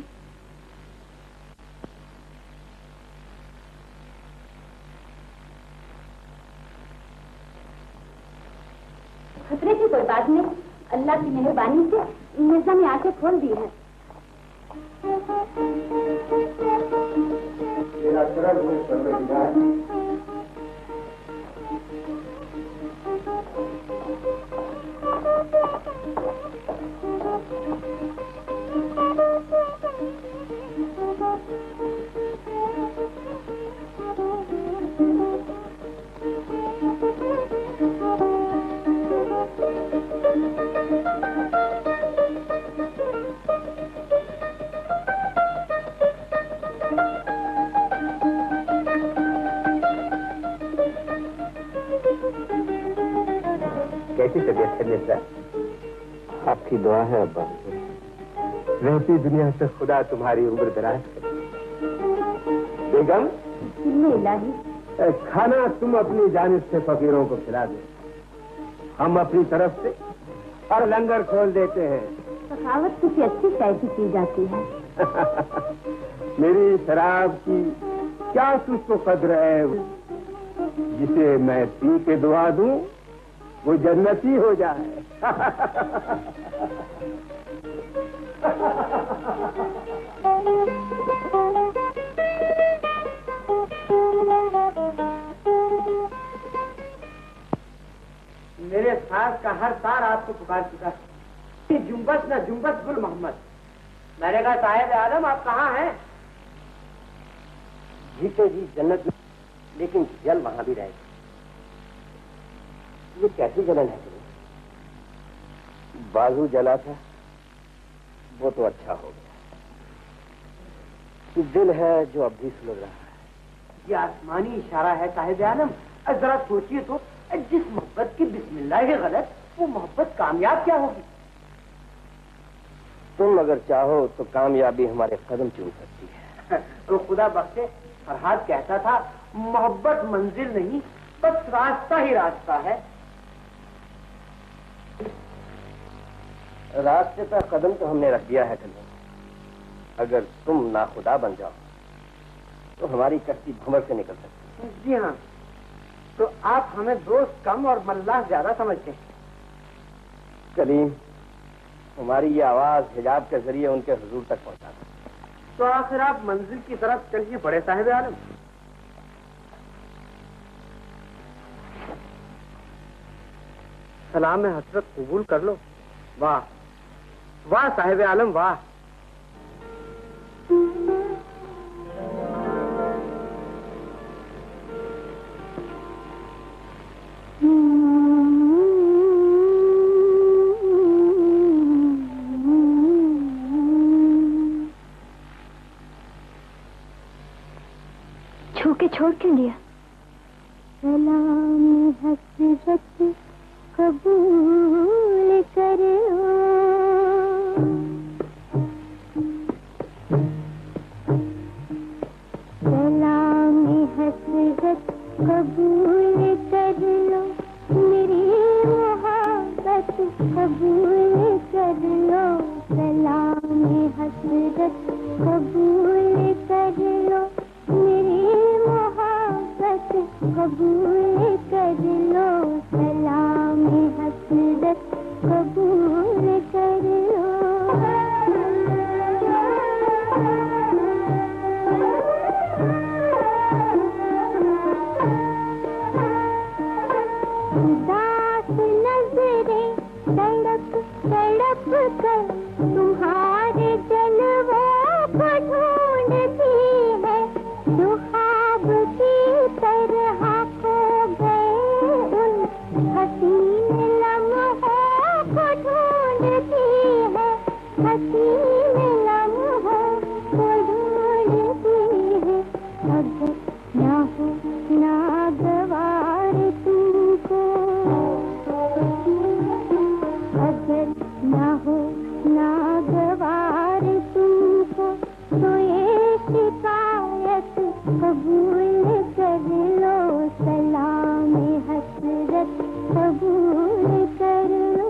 खतरे की कोई बात नहीं, अल्लाह की मेहरबानी से मिर्जा ने आंखें खोल दी है। कैसी तबीयत है मिर्जा? आपकी दुआ है अब्बा। रहती दुनिया से खुदा तुम्हारी उम्र दराज करे। बेगम, इलाही खाना तुम अपनी जानिब से फकीरों को खिला दो, हम अपनी तरफ से और लंगर खोल देते हैं। सखावत किसी अच्छी कैसी की जाती है। मेरी शराब की क्या तुझको कद्र है? जिसे मैं पी के दुआ दूं वो जन्नती हो जाए। मेरे सास का हर सार आपको पुकार चुका है। जुम्बस न जुम्बस गुल मोहम्मद। मैंने कहा साहिब आलम आप कहाँ हैं? जीते जी जन्नत में, लेकिन जल वहां भी रहेगा। ये कैसी जलन है तुम्हें? बाजू जला था वो तो अच्छा हो गया, दिल है जो अब भी सुलग रहा है। ये आसमानी इशारा है साहिब आलम। जरा सोचिए तो, जिस मोहब्बत की बिस्मिल्लाह है गलत, वो मोहब्बत कामयाब क्या होगी? तुम अगर चाहो तो कामयाबी हमारे कदम चूम सकती है। तो खुदा बख्शे, फरहाद कहता था मोहब्बत मंजिल नहीं बस रास्ता ही रास्ता है। रास्ते पर कदम तो हमने रख दिया है कलीम। अगर तुम नाखुदा बन जाओ तो हमारी कश्ती भंवर से निकल सकती है। जी हाँ, तो आप हमें दोस्त कम और मल्लाह ज्यादा समझते हैं। कलीम, हमारी ये आवाज हिजाब के जरिए उनके हुजूर तक पहुंचा दो। तो आखिर आप मंजिल की तरफ चलिए बड़े साहिब आलम। सलाम हसरत कबूल कर लो। वाह वाह साहिब आलम वाह। छू के छोड़ क्यों दिया? सलाम हसरत कबूल करो, सलाम हसरत कबूल कर लो, मेरी मोहब्बत कबूल कर लो, सलाम हसरत कबूल कर लो, मेरी मोहब्बत कबूल कर लो, सलाम हसरत कबूल कर लो। उदास नजरें तड़प तड़प कर तुम्हारे जलवों ढूंढती है हसीन लम्हों को ढूंढती है। अगर ना हो नागवार तुमको, अगर ना हो नागवार तुमको, तो ये शिकायत कबूल कर लो, सलाम हसरत कबूल कर लो।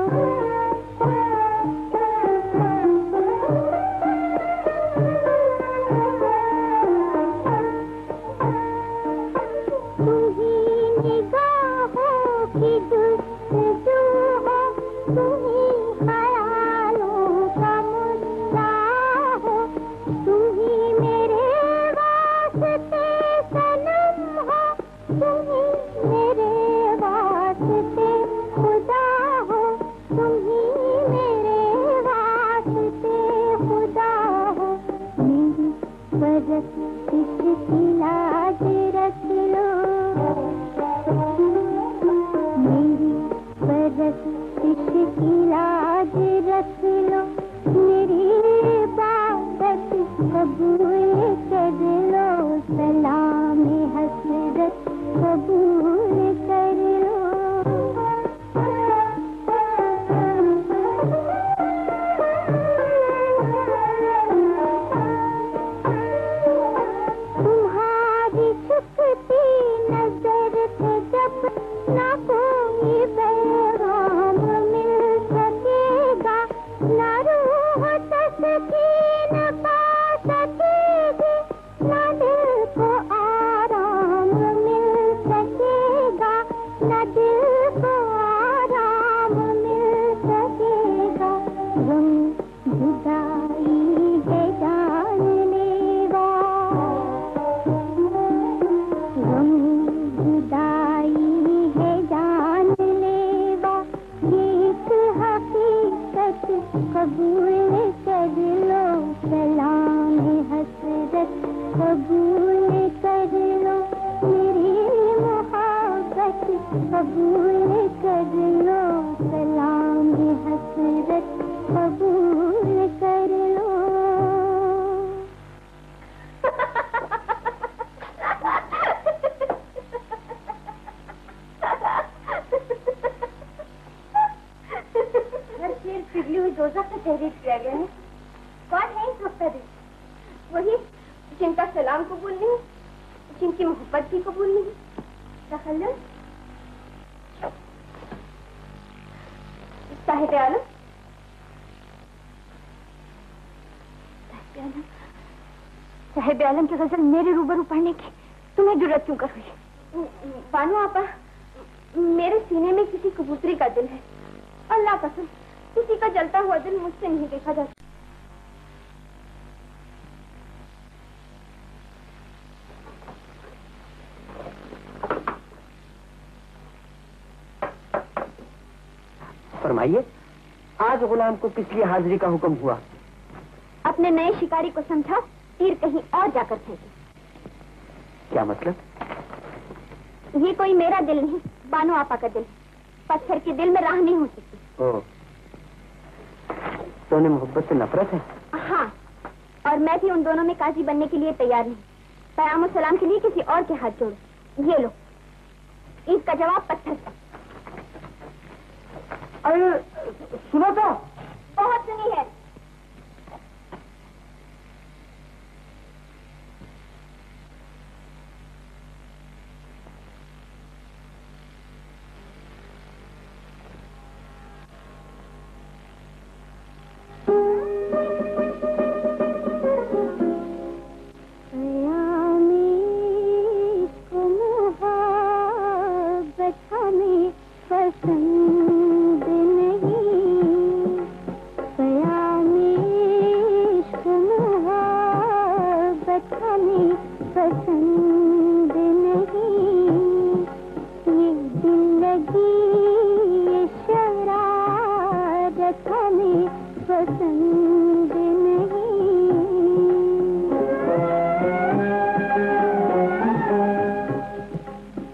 तुम्ही निगाहों की जुस्तजू हो, तुम्ही ख्यालों का मुद्दा हो, तुम्ही मेरे वास्ते सनम हो, तुम्ही मेरे वास्ते खुदा हो, तुम्ही मेरे वास्ते खुदा हो। मेरी परस्तिश की लाज रख लो, मेरी परस्तिश की लाज रख लो, मेरी इबादत कबूल कर लो, सलाम हसरत कबूल कर लो। तुम्हारी झुकती नजर से जब ना कोई पैगाम मिल सकेगा, ना रूह तस्कीन पा सकेगी, ना दिल को आराम मिल सकेगा, ना दिल को आराम मिल सकेगा। गम जुदाई है जानलेवा, गम जुदाई है जानलेवा, ये एक हकीकत कबूल कर लो, सलाम हसरत कबूल कर लो, मेरी मोहब्बत कबूल कर लो, सलाम हसरत कबूल कर लो। हर शेर पिघली हुई दोज़ख से तहरीर किया गया है। कौन है इस वक्त? वही जिनका सलाम कबूल नहीं, जिनकी मोहब्बत भी कबूल नहीं। तखल्लुस साहिब आलम, साहिब आलम की गजल मेरे रूबरू पढ़ने की तुम्हें जरूरत क्यों कर हुई? बानो आपा, मेरे सीने में किसी कबूतरी का दिल है। अल्लाह कसम, किसी का जलता हुआ दिल मुझसे नहीं देखा जाता। फरमाइए, आज गुलाम को किस लिए हाजिरी का हुक्म हुआ? अपने नए शिकारी को समझा तीर कहीं और जाकर फेंके। क्या मतलब? ये कोई मेरा दिल नहीं, बानो आपा का दिल। पत्थर के दिल में राह नहीं हो सकती। ओह, तो उन्हें मोहब्बत से नफरत है? हाँ, और मैं भी उन दोनों में काजी बनने के लिए तैयार नहीं। सलाम सलाम के लिए किसी और के हाथ जोड़ो। ये लो, इसका जवाब पत्थर से। अरे सुनो तो। बहुत सुनी है।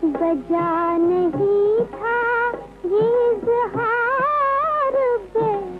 बजा नहीं था ये इज़हार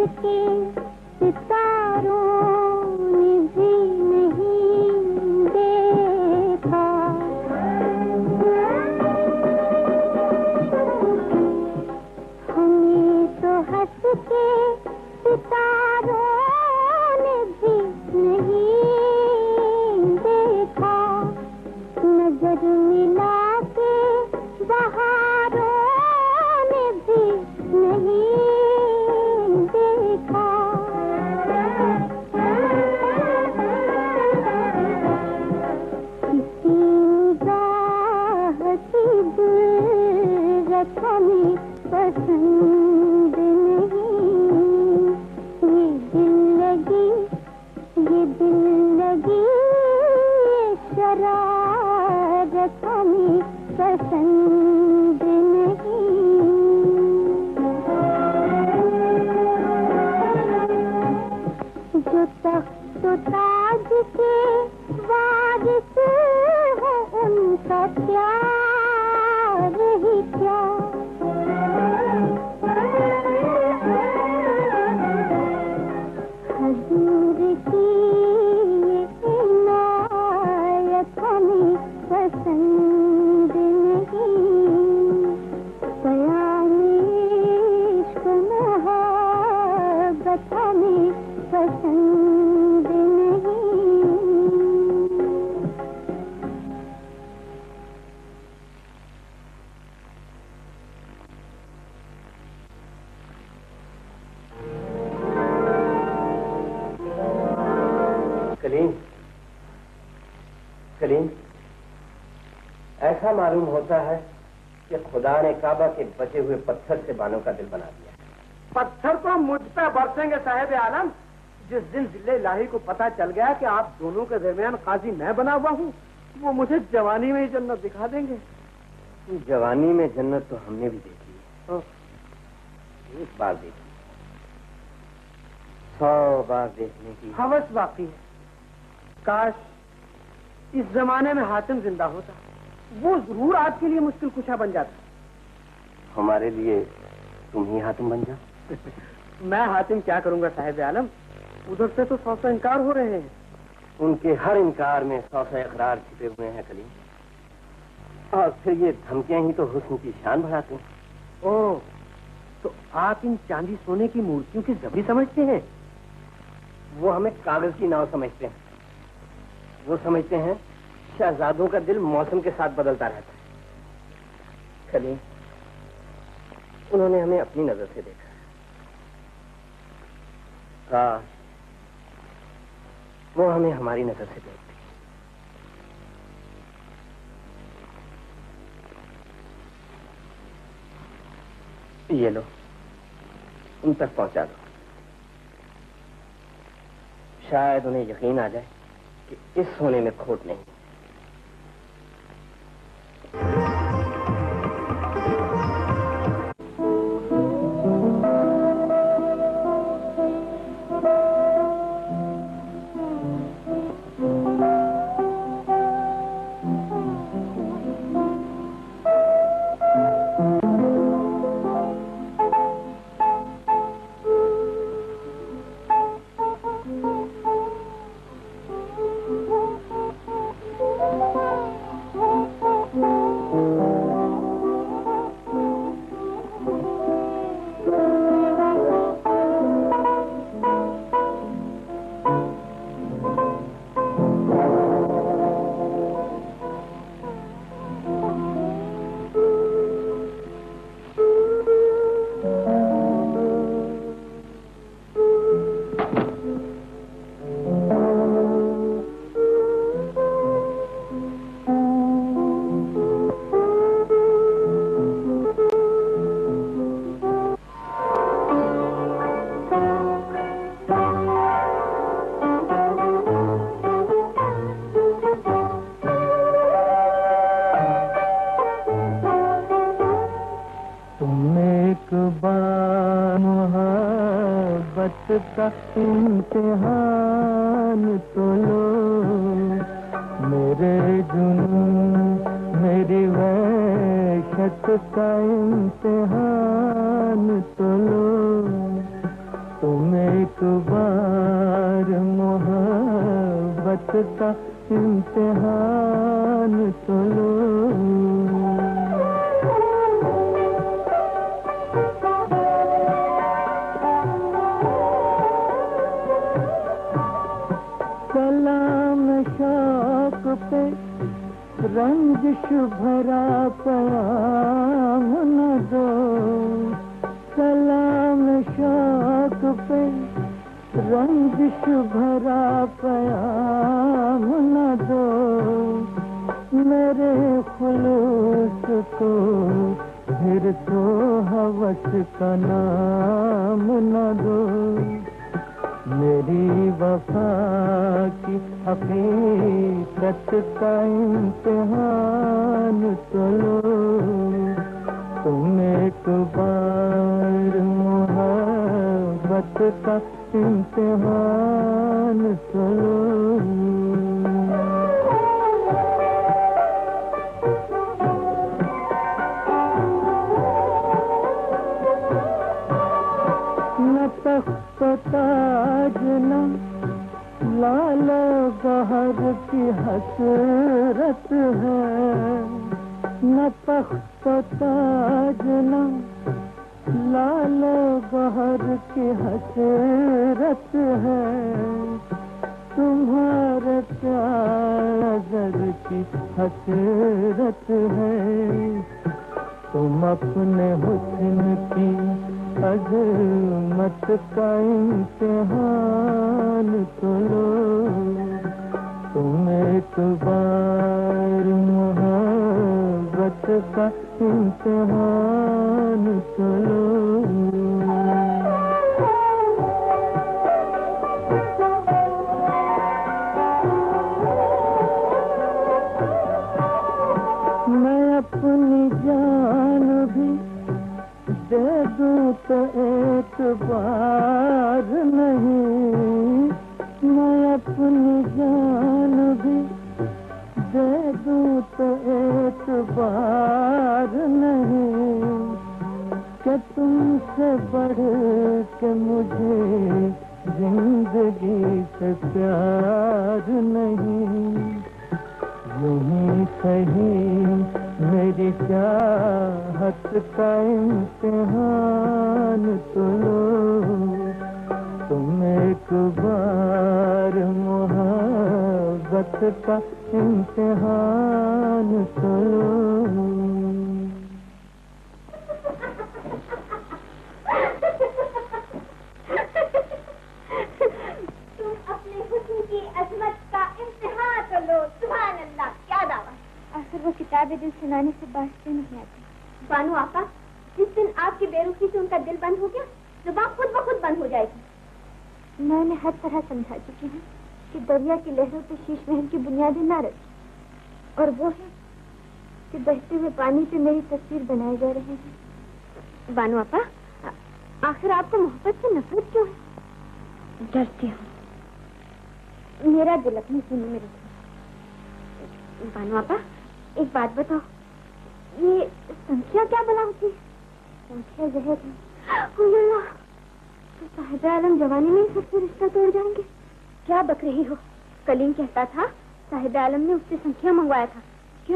के सितारों ने भी नहीं देखा। हमें तो हंस के सितारों ने भी नहीं देखा। नजर मिला के बहारों ने भी नहीं देखा। किसी निगाह की दुर्रत हमें पसंद नहीं। ये दिल लगी ये शरारत हमें पसंद नहीं। जो तख्त ताज के वारिस हो उनका प्यार ही क्या। हजूर की ये इनायत हमें पसंद नहीं। बयाने इश्क मोहब्बत हमें पसंद नहीं। कलीम, ऐसा मालूम होता है कि खुदा ने काबा के बचे हुए पत्थर से बानों का दिल बना दिया। पत्थर तो मुझ पे बरसेंगे साहेब आलम। जिस दिन जिले इलाही को पता चल गया कि आप दोनों के दरमियान काजी मैं बना हुआ हूँ, वो मुझे जवानी में ही जन्नत दिखा देंगे। जवानी में जन्नत तो हमने भी देखी है। एक बार देखी, 100 बार देखने की हवस बाकी है। काश इस जमाने में हातिम जिंदा होता, वो जरूर आपके लिए मुश्किल कुशा बन जाता। हमारे लिए तुम ही हातिम बन जाओ। मैं हातिम क्या करूंगा साहिब आलम, उधर से तो 100 इनकार हो रहे हैं। उनके हर इनकार में 100 इकरार छिपे हुए हैं कलीम। और फिर ये धमकियां ही तो हुस्न की शान बढ़ाती हैं। ओह, तो आप इन चांदी सोने की मूर्तियों की जबी समझते हैं? वो हमें कागज की नाव समझते हैं। वो समझते हैं शहजादों का दिल मौसम के साथ बदलता रहता है। कलीम, उन्होंने हमें अपनी नजर से देखा। काश वो हमें हमारी नजर से देखते। ये लो, उन तक पहुंचा दो। शायद उन्हें यकीन आ जाए कि इस सोने में खोट नहीं। का इम्तिहान तो लो मेरे जुनून मेरी वहशत का इम्तिहान तो लो तुम का इम्तिहान तो लो। कलाम शौक पे रंजिश भरा प्याम न दो, कलाम शौक पे रंजिश भरा प्याम न दो, मेरे खुलूस को फिर तो हवस का नाम न दो। मेरी वफा की हकीकत का इम्तिहान तो लो, तुम एक बार मोहब्बत का इम्तिहान तो लो। न तख्त ताज न लालो गहर की हसरत है, न तख्त ताज न लालो गहर की हसरत है, तुम्हारे प्यार की हसरत है। तुम अपने हुस्न की अज़मत का इम्तिहान तो लो, तुम एक बार मोहब्बत का इम्तिहान तो लो। मैं अपनी जान भी दे दूं तो एक बार नहीं, मैं अपनी जान भी दे दूं तो एक बार नहीं, कि तुमसे बढ़ के मुझे जिंदगी से प्यार नहीं। यूं सही मेरी चाहत का इम्तिहान तो लो, तुम एक बार मोहब्बत का इम्तिहान तो लो। तुम अपने हुस्न की अजमत का इम्तिहान तो लो। सुभान अल्लाह, क्या दावा। आखिर वो किताबें दिल सुनाने से बात नहीं आती। बानू आपा, जिस दिन आपकी बेरुखी से उनका दिल बंद हो गया, जुबान खुद ब खुद बंद हो जाएगी। मैं उन्हें हर तरह समझा चुकी हूँ कि दरिया की लहरों पे शीश महल की बुनियादें न रखी, और वो है कि बहते हुए पानी पे मेरी तस्वीर बनाए जा रहे हैं। बानू आपा, आखिर आपको मोहब्बत से नफरत क्यों है? डरती हूँ। मेरा दिल अपने सीने में रखो। बानू आपा, एक बात बताओ, ये संख्या क्या बना होती है? संख्या जहर है। तो साहिब आलम जवानी में ही सबसे रिश्ता तोड़ जाएंगे। क्या बक रही हो? कलीम कहता था साहिब आलम ने उससे संख्या मंगवाया था।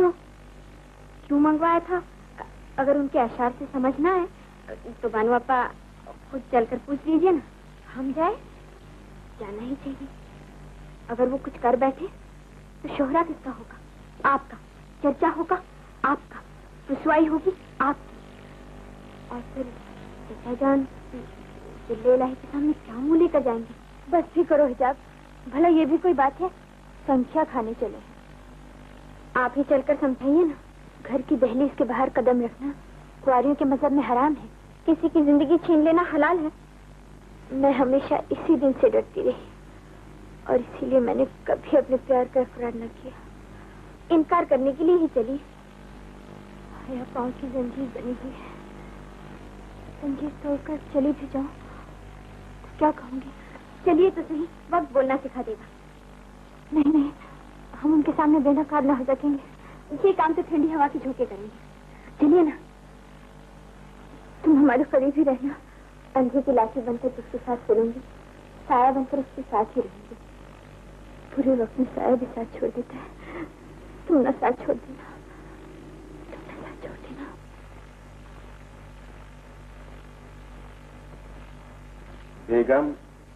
क्यों मंगवाया था? अगर उनके अशार से समझ ना आए तो बानू आपा खुद चलकर पूछ लीजिए ना। हम जाए? जाना ही चाहिए। अगर वो कुछ कर बैठे तो शोहरा किसका होगा? आपका। चर्चा होगा आपका, रुसवाई होगी आपकी। और फिर चाचा जान दिल्ली इलाही के सामने क्या मुंह लेकर जाएंगे? बस भी करो हिजाब, भला ये भी कोई बात है? संख्या खाने चले। आप ही चलकर समझाइए ना। घर की दहलीज के बाहर कदम रखना कुआरियों के मजहब में हराम है। किसी की जिंदगी छीन लेना हलाल है। मैं हमेशा इसी दिन से डरती रही और इसीलिए मैंने कभी अपने प्यार का इकरार न किया। इनकार करने के लिए ही चली। यह पाँव की जंजीर बनी हुई है। जंजीर तोड़कर चली भी जाऊं तो क्या कहूंगी? चलिए तो सही, वक्त बोलना सिखा देगा। नहीं, हम उनके सामने बेनकाब न हो सकेंगे। ये काम तो ठंडी हवा की झोंके करेंगे। चलिए ना, तुम हमारे करीब ही रहना। अंधे की लाठी बनकर जिसके साथ चलूंगी, साया बनकर उसके साथ ही रहूंगी। बुरे वक्त में साया भी साथ छोड़ देता है। तुम ना साथ छोड़ देना, तुम ना साथ छोड़ देना। बेगम,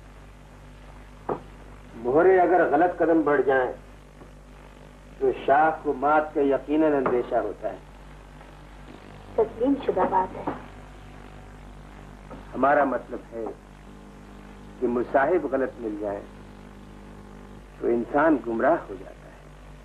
मोहरे अगर गलत कदम बढ़ जाएं, तो शाह को मात का यकीनन अंदेशा होता है। तस्लीम शुदा बात है। हमारा मतलब है कि मुसाहिब गलत मिल जाए तो इंसान गुमराह हो जाता है।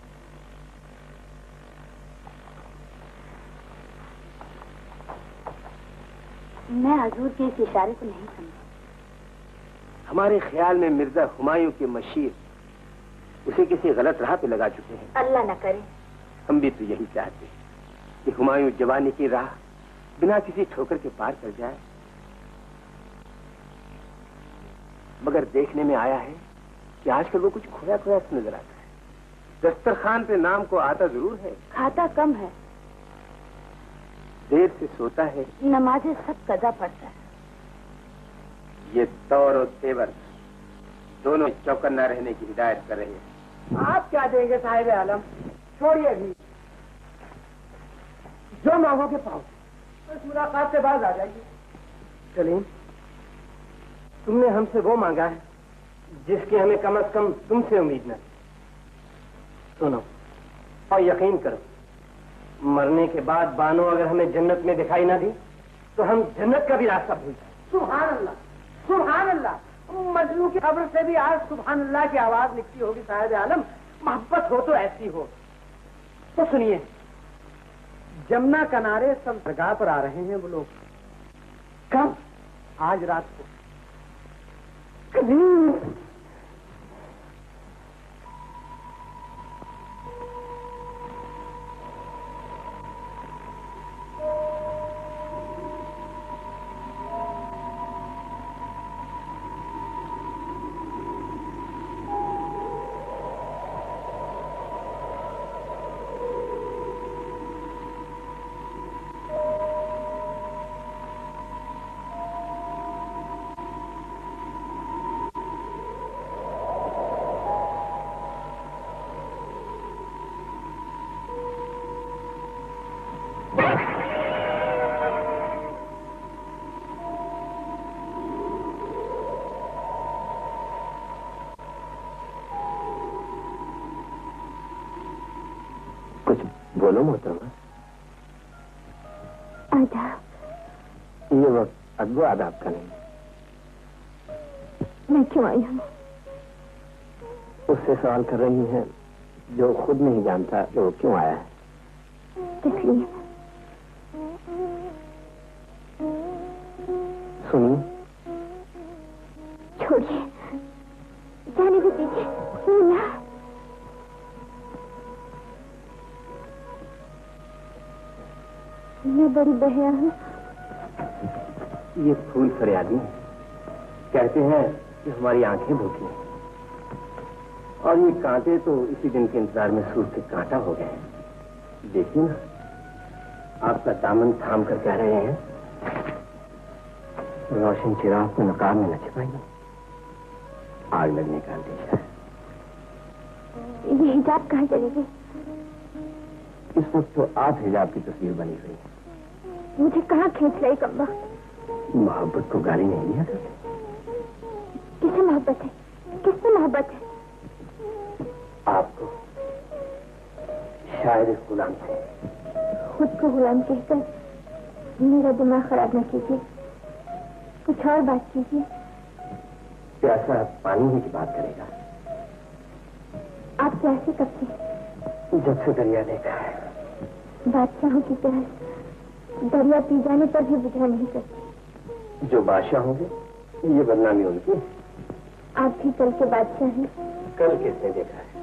मैं हुजूर के इस इशारे को नहीं समझा। हमारे ख्याल में मिर्जा हुमायूं के मशीर उसे किसी गलत राह पे लगा चुके हैं। अल्लाह न करे। हम भी तो यही चाहते हैं कि हुमायूं जवानी की राह बिना किसी ठोकर के पार कर जाए, मगर देखने में आया है कि आजकल वो कुछ खोया खोया नजर आता है। दस्तरखान पे नाम को आता जरूर है, खाता कम है, देर से सोता है, नमाजें सब कदा पड़ता है। ये तौर और तेवर दोनों चौकन्ना रहने की हिदायत कर रहे हैं। आप क्या देंगे साहिब आलम? छोड़िए अभी, जो मांगोगे पाओ। इस मुलाकात से बाज आ जाइए। कलीम, तुमने हमसे वो मांगा है जिसकी हमें कम से कम तुमसे उम्मीद न थी। सुनो और यकीन करो, मरने के बाद बानो अगर हमें जन्नत में दिखाई ना दी तो हम जन्नत का भी रास्ता भूल जाए। सुभान अल्लाह, सुभान अल्लाह। मजनू की खबर से भी आज सुभान अल्लाह की आवाज निकली होगी साहिब आलम। मोहब्बत हो तो ऐसी हो। तो सुनिए, जमुना किनारे सब दरगाह पर आ रहे हैं वो लोग। कब? आज रात को। बोलो मोहतरमा। आदाब। ये वक्त अदब आदाब का नहीं। मैं क्यों आई हूँ? उससे सवाल कर रही हैं जो खुद नहीं जानता कि वो क्यों आया है। इसलिए सुनिए। छोड़िए, जाने को दीजिए ना। मैं बड़ी बहरा हूँ। ये फूल फरियादी कहते हैं कि हमारी आंखें भूखी हैं, और ये कांटे तो इसी दिन के इंतजार में सूर से कांटा हो गए हैं। देखिए ना, आपका दामन थाम कर कह रहे हैं, रोशन चिराग को नकाब में न छिपाइए, आग लगने का अंदेशा है। ये हिजाब कहाँ चलेगी? इस वक्त तो आप हिजाब की तस्वीर बनी हुई है। मुझे कहाँ खींच रही कम्बा? मोहब्बत को गाली नहीं दिया था। किसे मोहब्बत है? किससे मोहब्बत है? आपको, शायद इस गुलाम से। खुद को गुलाम कहकर मेरा दिमाग खराब न कीजिए, कुछ और बात कीजिए। प्यासा पानी ही की बात करेगा। आप प्यासे कब से? जब से दरिया देखा है। बादशाहों की तरह दरिया पी जाने पर भी बुझा नहीं करती। जो बादशाह होंगे ये बदनामी उनकी। आप भी कल के बादशाह हैं। कल किसने देखा है?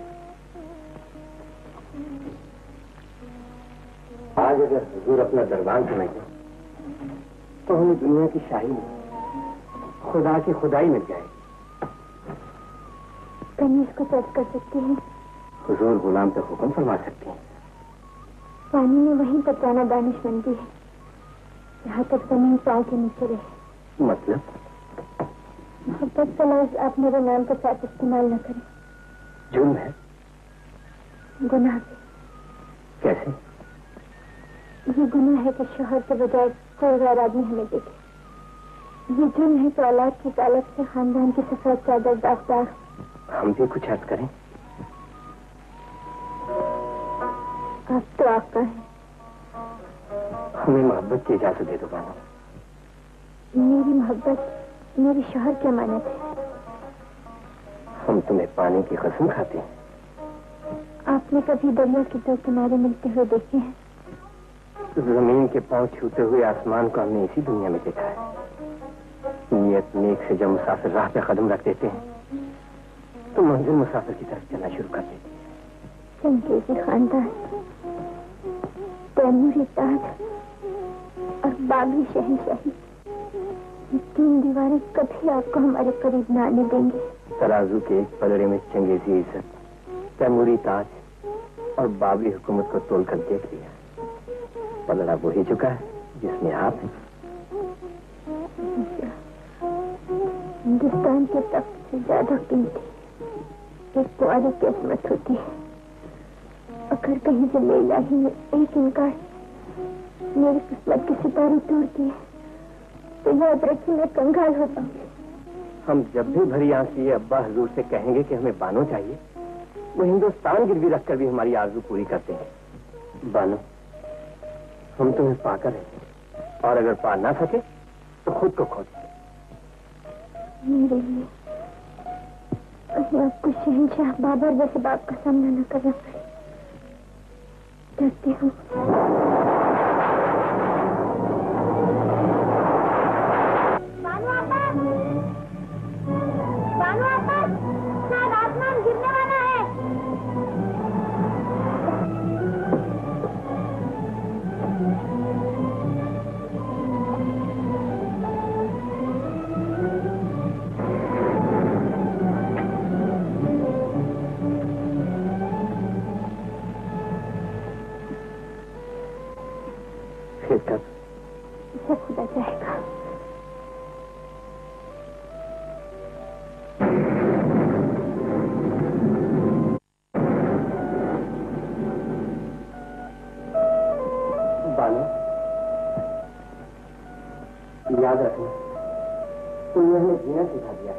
आज अगर हुजूर अपना दरबार समझते तो हमें दुनिया की शाही में खुदा की खुदाई मिल जाएगी। कनीज को तर्क कर सकती है। हुजूर गुलाम पे हुक्म फरमा सकती हैं। पानी में वहीं तक जाना दानिशमंदी है जहाँ तक जमीन पाँव के नीचे रहे। मतलब मोहब्बत का लफ्ज़ आप मेरे नाम के साथ इस्तेमाल न करें। जो गुनाह भी। कैसे? ये गुनाह है कि शोहर के बजाय कोई गैर आदमी हमें देखे। ये जुर्म है कि औलाद की तालब से खानदान की सफेद चादर दागदार। हम भी कुछ अर्ज करें? अब तो आपका है। हमें मोहब्बत की इजाजत दे दो बानो। मेरी मोहब्बत मेरे शोहर की अमानत है। हम तुम्हें पाने की कसम खाते हैं। आपने कभी दरिया के दो किनारे मिलते हुए देखे हैं? जमीन के पांव छूते हुए आसमान को हमने इसी दुनिया में देखा है। नियत नेक से जब मुसाफिर राह पे कदम रख देते हैं तो मंजिल मुसाफिर की तरफ चलना शुरू कर देती है। चंगेजी खानदान, तैमूरी ताज और बागी शहनशाही, ये तीन दीवारें कभी आपको हमारे करीब न आने देंगे। तराजू के एक पलड़े में चंगेजी इज्जत, तैमूरी ताज और बाबरी हुकूमत को तोल कर देख लिया। पलड़ा वो ही चुका है जिसमें आप हैं। हिंदुस्तान के तख्त से ज्यादा कीमती एक कुंवारी की किस्मत होती है। अगर कहीं से इलाही में एक इनकार मेरी किस्मत की सितारे तोड़ दिए तो याद रखिए मैं कंगाल होता हूँ। हम जब भी भरी आंख लिए अब्बा हजूर से कहेंगे कि हमें बानो चाहिए, वो हिंदुस्तान गिरवी रखकर भी हमारी आरज़ू पूरी करते हैं। बानो, हम तुम्हें पाकर रहते हैं और अगर पा ना सके तो खुद को खो देंगे। मेरे लिए कहीं आपको शहनशाह बाबर जैसे बाप का सामना न करना पड़े, डरती हूँ। बानो आपा, शायद आसमान गिरने वाला है। सब खुदा चाहेगा। बानो, याद रखना, तुमने हमें जीना सिखा दिया है।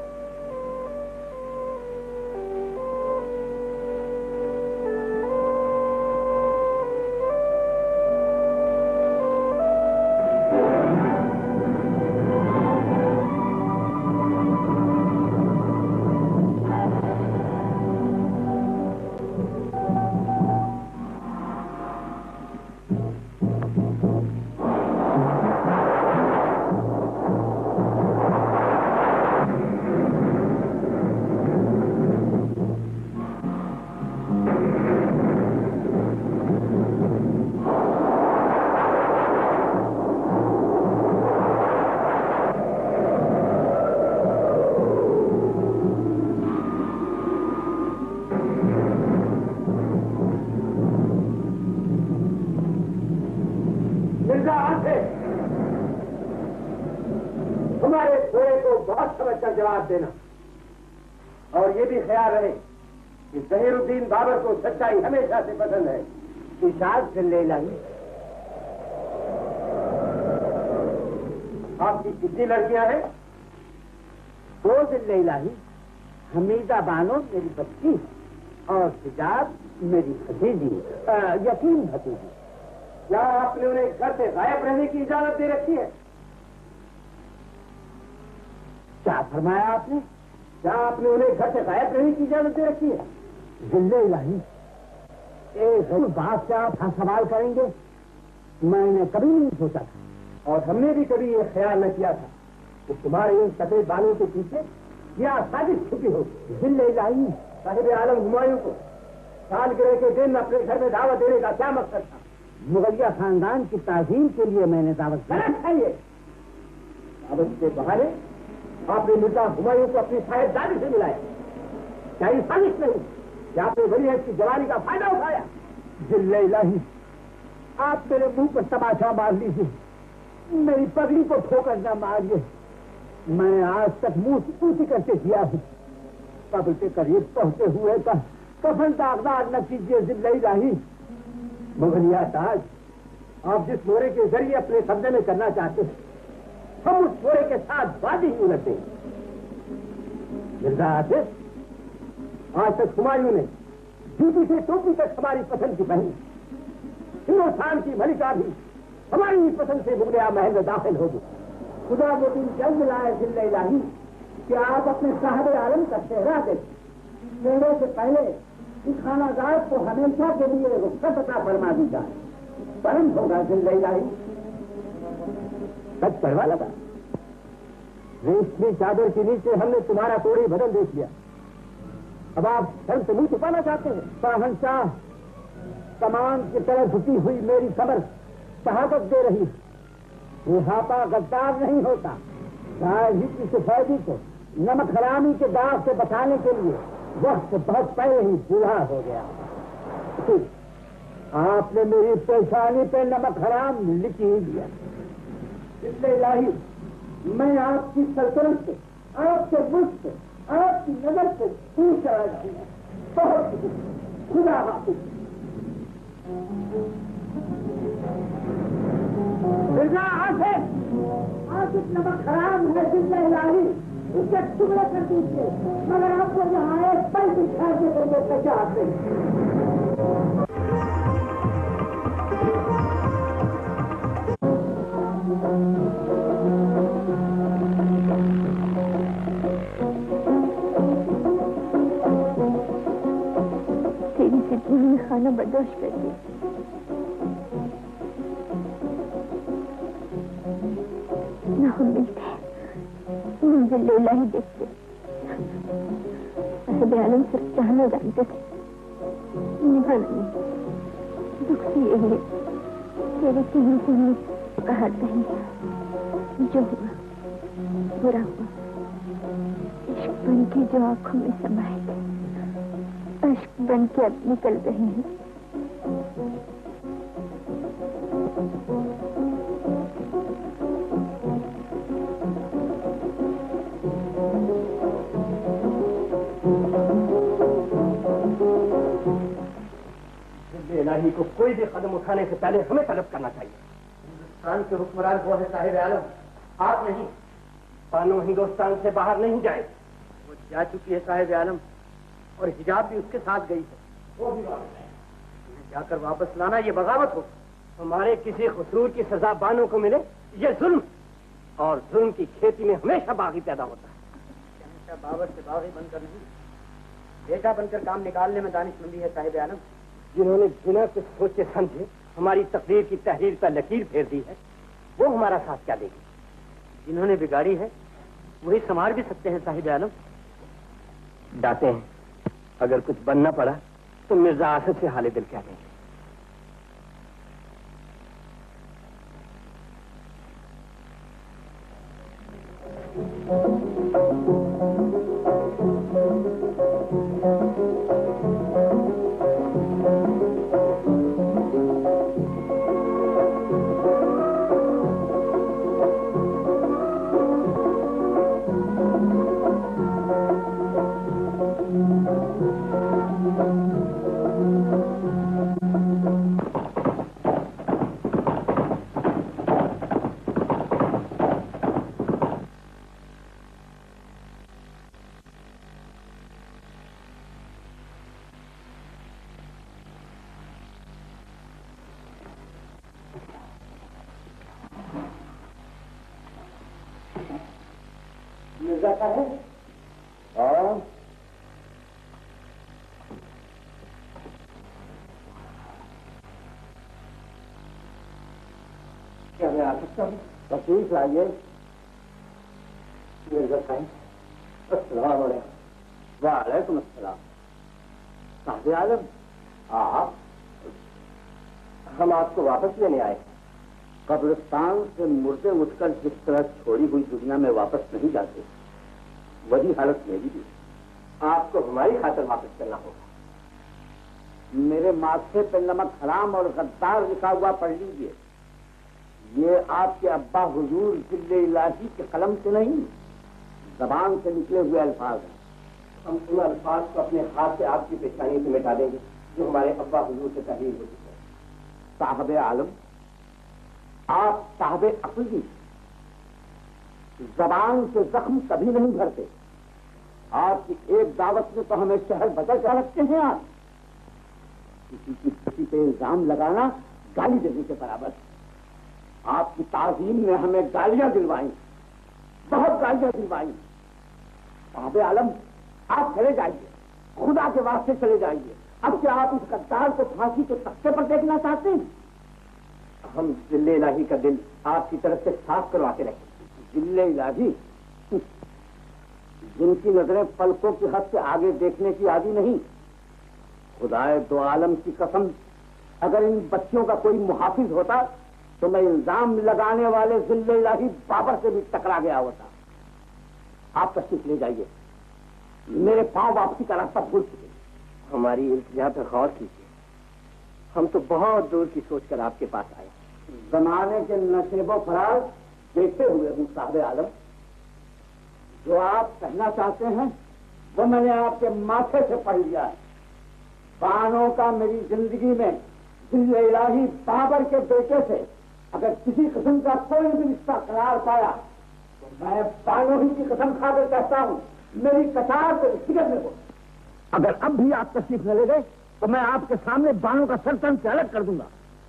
जवाब देना और ये भी ख्याल रहे कि जहीरुद्दीन बाबर को सच्चाई हमेशा से पसंद है। इशाद से ले लाई। आपकी कितनी लड़कियां हैं? 2 दिल्ली लाही, हमीदा बानो मेरी बच्ची और हिजाब मेरी भतीजी, यकीन भतीजी। क्या आपने उन्हें घर से गायब रहने की इजाजत दे रखी है? क्या फरमाया आपने? क्या आपने उन्हें घर से गायब रहने की इजाजत दे रखी है? जिल्ले इलाही, एक बात से आप सवाल करेंगे, मैंने कभी नहीं सोचा था और हमने भी कभी ये ख्याल न किया था कि तुम्हारे इन सफेद बालों के पीछे क्या साजिश छुपी होगी। जिल्ले इलाही, साहिब आलम हुमायूं को सालगिरह के दिन अपने घर में दावत देने का क्या मकसद था? मुगलिया खानदान की ताज़ीम के लिए मैंने दावत दी है। ये दावत के बहाने आपने मिर्जा हुमायूं को अपनी साहिबजादी से मिलाया। क्या ये साजिश नहीं कि आपने बड़ी है की जवानी का फायदा उठाया? जिल्ले इलाही, आप मेरे मुंह पर तमाशा मार लीजिए, मेरी पगड़ी को ठोकर न मारिए। मैं आज तक मुंह ऊंची करके किया हूं। कब्र के करीब पहुंचे हुए का कफन दागदार न कीजिए जिल्ला इलाही। मुगलिया ताज, आप जिस मोरे के जरिए अपने कब्जे में करना चाहते हैं, हम उस मोरे के साथ बाजी ही उलट देंगे। मिर्जा आसिफ, आज तक हुमायूं ने जूती से टोपी तक हमारी पसंद की पहनी। हिंदुस्तान की मलिका भी हमारी ही पसंद से मुगलिया महल में दाखिल होगी। खुदा वो दिन जल्द लाए जिल्ला इलाही कि आप अपने साहब आलम का चेहरा देखें। चेहरे से पहले इस खानागार को हमेशा के लिए रुखसत अता फरमा दी जाए। परम होगा जिल्ला इलाही। सच कड़वा लगा। रेशमी चादर के नीचे हमने तुम्हारा कोड़ी बदल देख लिया। अब आप शर्म से मुंह छुपाना चाहते हैं। शहंशाह, कमान की तरह झुकी हुई मेरी कमर शहादत दे रही। बुढ़ापा गद्दार नहीं होता। राजी की सफेदी को नमक हरामी के दाग से बचाने के लिए वक्त बहुत पहले ही बूढ़ा हो गया। आपने मेरी पेशानी पे नमक हराम लिख ही दिया। इसलिए इलाही, मैं आपकी सल्तनत से, आपके मुल्क से, आपकी नजर से दूर चला जाऊंगा। बहुत खुदा हाफिज। मिर्जा आसिफ, आसिफ नमक हराम है जिल्ला इलाही, उसके टुकड़े कर दीजिए। मगर आपको यहाँ एक पल दिखा के देंगे चाहते हैं। तेरी जितनी में खाना बर्दाश्त कर दी। न हम मिलते मुझे लेला ही देखते। साहिब आलम सिर्फ चाहना जानते थे, निभाना नहीं। दुख से यही है, तेरे तीन कुएं कहा रहेंगे। जो हुआ बुरा हुआ। इश्क बन के जो आंखों में समाए थे, अश्क बन के अब निकल रहे हैं। इलाही को कोई भी कदम उठाने से पहले हमें तलब करना चाहिए। हिंदुस्तान के हुक्मरान वो है साहिब आलम, आप नहीं। बानो हिंदुस्तान से बाहर नहीं जाए। वो जा चुकी है साहिब आलम, और हिजाब भी उसके साथ गई है। वो भी वापस है। जाकर वापस लाना ये बगावत हो। हमारे किसी कसूर की सजा बानो को मिले ये जुल्म, और जुल्म की खेती में हमेशा बागी पैदा होता है। शहंशाह बाबर से बागी बनकर नहीं, बेटा बनकर काम निकालने में दानिशमंदी है साहिब आलम। जिन्होंने बिना कुछ सोचे समझे हमारी तकदीर की तहरीर पर लकीर फेर दी है, वो हमारा साथ क्या देगी? जिन्होंने बिगाड़ी है वही संवार भी सकते हैं साहिब आलम। डांटे हैं, अगर कुछ बनना पड़ा तो मिर्जा आसिफ से हाले दिल कह देंगे। मिर्जा है? हाँ। क्या मैं आ सकता हूँ? तशरीफ लाइए। मिर्जा साहब, अस्सलाम वालेकुम। वालेकुम अस्सलाम। साहिब आलम, आप? हम आपको वापस लेने आए। कब्रिस्तान से मुर्दे उठकर जिस तरह छोड़ी हुई दुनिया में वापस नहीं जाते, वही हालत मेरी भी। आपको हमारी खातिर वापस करना होगा। मेरे माथे पे नमक हराम और गद्दार लिखा हुआ पढ़ लीजिए। ये आपके अब्बा हुजूर जिल्ले इलाही के कलम से नहीं, जबान से निकले हुए अल्फाज हैं। हम उन अल्फाज को अपने हाथ से आपकी पेशानी से मिटा देंगे जो हमारे अब्बा हुजूर से तहरीर हो चुके हैं। साहब आलम, आप साहब अक्ल भी, जबान के जख्म कभी नहीं भरते। आपकी एक दावत में तो हमें शहर बदल कर रखते हैं। आप किसी पे इल्जाम लगाना गाली देने के बराबर। आपकी ताजीम ने हमें गालियां दिलवाई, बहुत गालियां दिलवाई। साहब आलम, आप चले जाइए, खुदा के वास्ते चले जाइए। अब क्या आप इस गद्दार को फांसी के तख्ते पर देखना चाहते हैं? हम जिल्ले इलाही का दिल आपकी तरफ से साफ करवाते रहे। जिल्ले इलाही, जिनकी नजरें पलकों की हद से आगे देखने की आदि नहीं। खुदाए दो आलम की कसम, अगर इन बच्चियों का कोई मुहाफिज होता तो मैं इल्जाम लगाने वाले जिल्ले इलाही बाबर से भी टकरा गया होता। आप तशरीफ ले जाइए, मेरे पांव वापसी का रास्ता भूल चुके। हमारी इल्तिजा पर गौर कीजिए, हम तो बहुत दूर की सोचकर आपके पास आए। जमाने के नशेबो फराज देखते हुए हूँ साहब आलम, जो आप कहना चाहते हैं वो मैंने आपके माथे से पढ़ लिया है। बानों का मेरी जिंदगी में जिल्ले इलाही बाबर के बेटे से अगर किसी किस्म का कोई भी रिश्ता करार पाया तो मैं बानों ही की कसम खाकर कहता हूँ मेरी कतार को सिगत में हो। अगर अब भी आप तशरीफ न ले गए तो मैं आपके सामने बानों का सर तन से अलग कर दूंगा।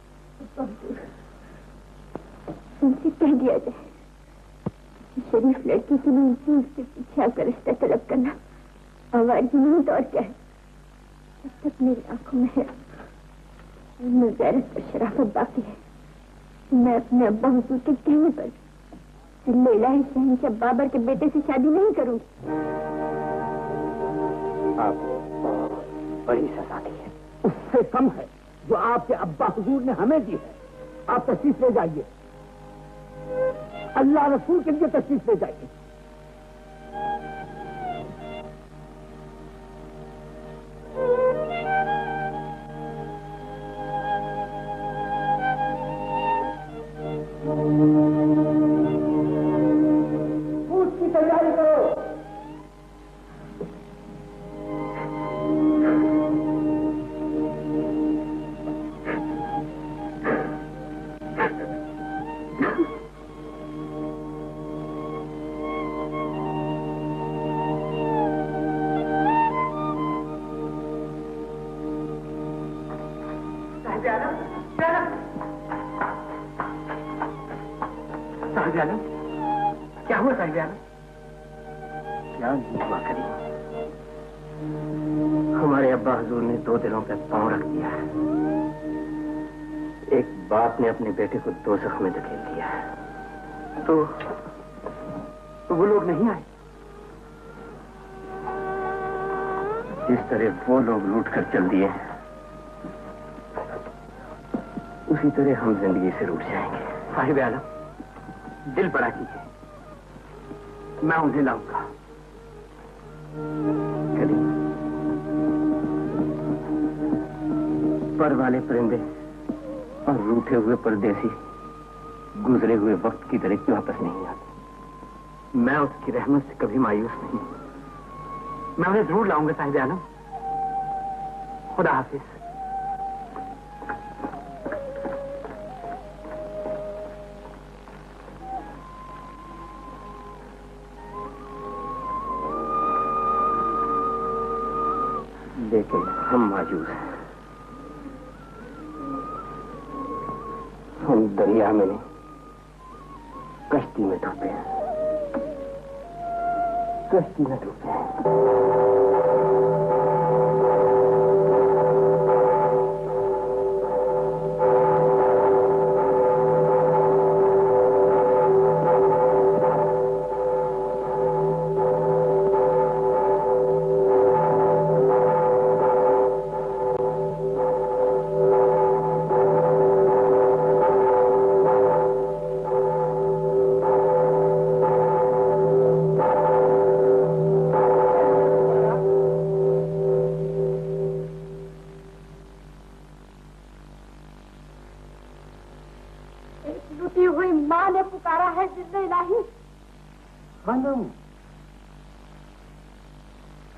उनसे कह दिया जाए, शरीफ लड़की की नहीं, उसके पीछे आकर रिश्ता तलब करना आवाज़ नहीं तो और क्या है। जब तक मेरी आंखों में है उनमें गैरत और शराफत बाकी है। मैं अपने अब्बा हुजूर के कहने पर जिल्ले इलाही शहंशाह बाबर के बेटे से शादी नहीं करूंगी। आप बड़ी सजा दी है, उससे कम है जो आपके अब्बा हुजूर ने हमें दी है। आप तशरीफ ले जाइए, अल्लाह रसूल के लिए तशरीफ ले जाइए। उसकी तैयारी करो। क्या हुआ साहिब आलम? क्या हुआ करीम? हमारे अब्बा हुजूर ने 2 दिनों पे पांव रख दिया। एक बाप ने अपने बेटे को दोज़ख में धकेल दिया। तो वो लोग नहीं आए? जिस तरह वो लोग लूट कर चल दिए उसी तरह हम जिंदगी से रूठ जाएंगे। साहिब आलम, दिल बड़ा कीजिए, मैं उन्हें लाऊंगा। करीम, पर वाले परिंदे और रूठे हुए परदेसी गुजरे हुए वक्त की तरह क्यों वापस नहीं आते? मैं उसकी रहमत से कभी मायूस नहीं। मैं उन्हें जरूर लाऊंगा साहिब आलम। खुदा हाफिज। लेकिन हम मायूस हैं। हम दरिया में नहीं, कश्ती में डूबे हैं। कश्ती में डूबे हैं।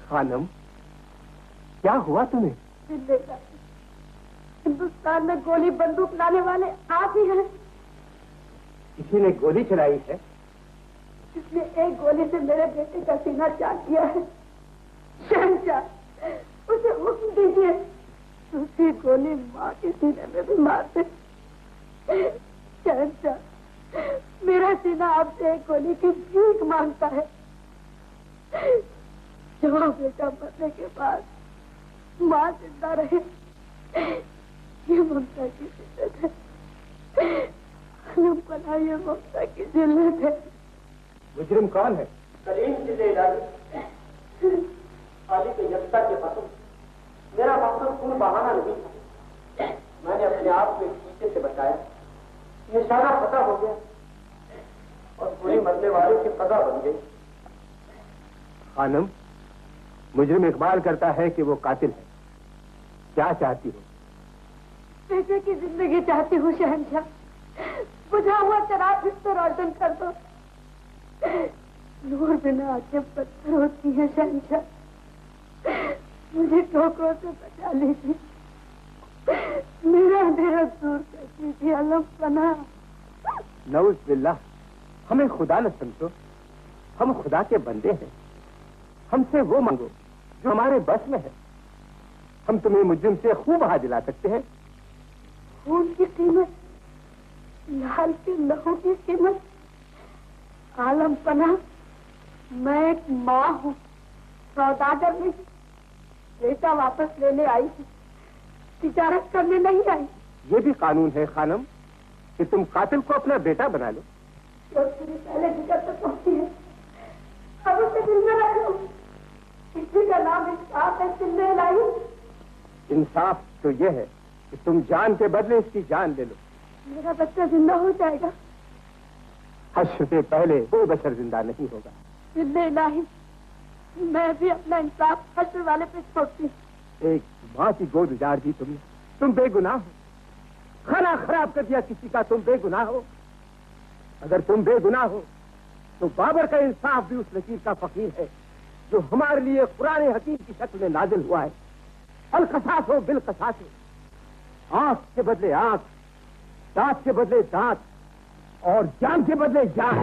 खानम, क्या हुआ तुम्हें? हिंदुस्तान में गोली बंदूक लाने वाले आप ही हैं। किसी ने गोली चलाई है? जिसने एक गोली से मेरे बेटे का सीना चाट दिया है, शहंशाह, उसे हुक्म दीजिए दूसरी गोली माँ के सीने में भी मार दे। शहंशाह, मेरा सीना आपसे एक गोली की भीख मांगता है। जो बेटा मरने के बाद माँ जिंदा रहे, ये ममता की जिल्लत है। ये ममता की जिल्लत है। मुजरिम कौन है? कलीम जिल्लेदारी, खाली के यत्ता के कसम, मेरा मकसद खून बहाना नहीं था। मैंने अपने आप को एक शीशे से बचाया, निशाना पता हो गया और पूरी मरने वाले की सजा बन गई। खानम, मुजरिम इकबाल करता है कि वो कातिल है। क्या चाहती हो? बेटे की जिंदगी चाहती हूँ शहंशाह। बुझा हुआ चराग फिर से रोशन कर दो। नूर बिना आंखें पत्थर होती है शहंशाह। मुझे ठोकरों से बचा लीजिए, मेरा अंधेरा दूर कर दीजिए। अलम पना। नऊज बिल्लाह, हमें खुदा न समझो, हम खुदा के बंदे हैं। हमसे वो मांगो जो हमारे बस में है। हम तुम्हें मुजरिम से खूब बहा दिला सकते हैं। खून की कीमत, लाल के लहू की कीमत। आलम पना, मैं एक माँ हूँ, सौदागर नहीं। बेटा वापस लेने आई थी, तिजारत करने नहीं आई। ये भी कानून है खानम कि तुम कातिल को अपना बेटा बना लो। पहले जिक्र तक पहुंची है, अब उसे दिल में रख लो। इसी का नाम इंसाफ है। जिंदे लाई इंसाफ तो ये है कि तुम जान के बदले इसकी जान ले लो। मेरा बच्चा जिंदा हो जाएगा। हश्र से पहले कोई बशर जिंदा नहीं होगा। जिंदे लाई, मैं भी अपना इंसाफ हश्र वाले पे छोड़ती हूँ। एक माँ की गोद उजाड़ दी तुमने। तुम बेगुनाह हो। खाना खराब कर दिया किसी का, तुम बेगुनाह हो। अगर तुम बेगुनाह हो तो बाबर का इंसाफ भी उस लकीर का फकीर है जो हमारे लिए कुरान हकीम की शक्ल में नाजिल हुआ है। अल कसास हो बिल कसास हो। आंख के बदले आंख, दांत के बदले दांत और जान के बदले जान।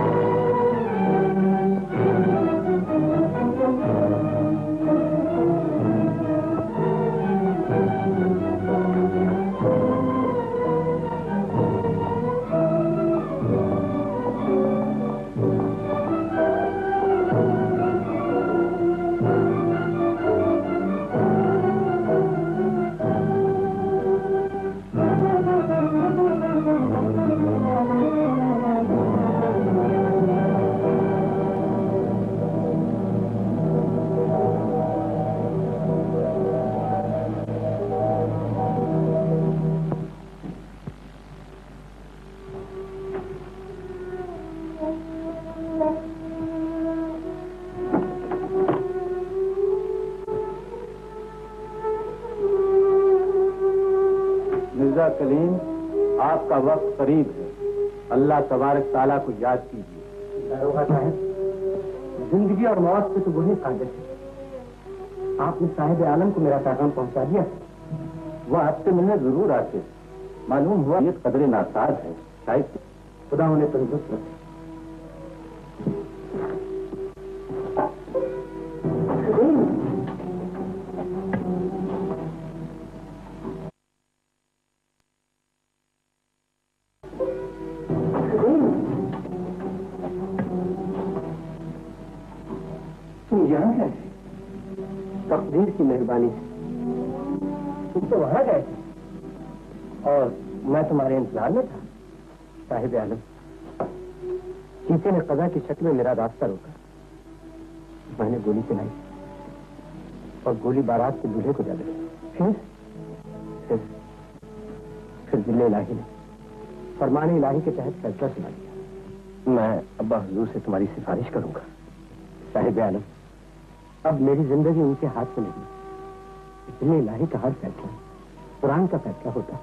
कलीम, आपका वक्त करीब है। अल्लाह तबारक ताला को याद कीजिए। दरोगा साहब, जिंदगी और मौत से तो वही कायदे है। आपने साहिब आलम को मेरा पैगाम पहुंचा दिया। वो आपसे मिलने जरूर आते। मालूम हुआ ये कदरे नासाज है। शायद खुदा उन्हें तंदुरुस्त रखे। तकदीर की मेहरबानी है। तुम तो वहां गए थे और मैं तुम्हारे इंतजार में था। साहिब आलम, चीते ने कज़ा की शक्ल में मेरा रास्ता रोका। मैंने गोली चलाई और गोली बारात के दूल्हे को जा लगी। फिर जिले इलाही ने फरमान इलाही के तहत फैसला सुना दिया। मैं अब्बा हुजूर से तुम्हारी सिफारिश करूंगा। साहिब आलम, अब मेरी जिंदगी उनके हाथ में नहीं। जिले इलाही का हर फैसला कुरान का फैसला होता है।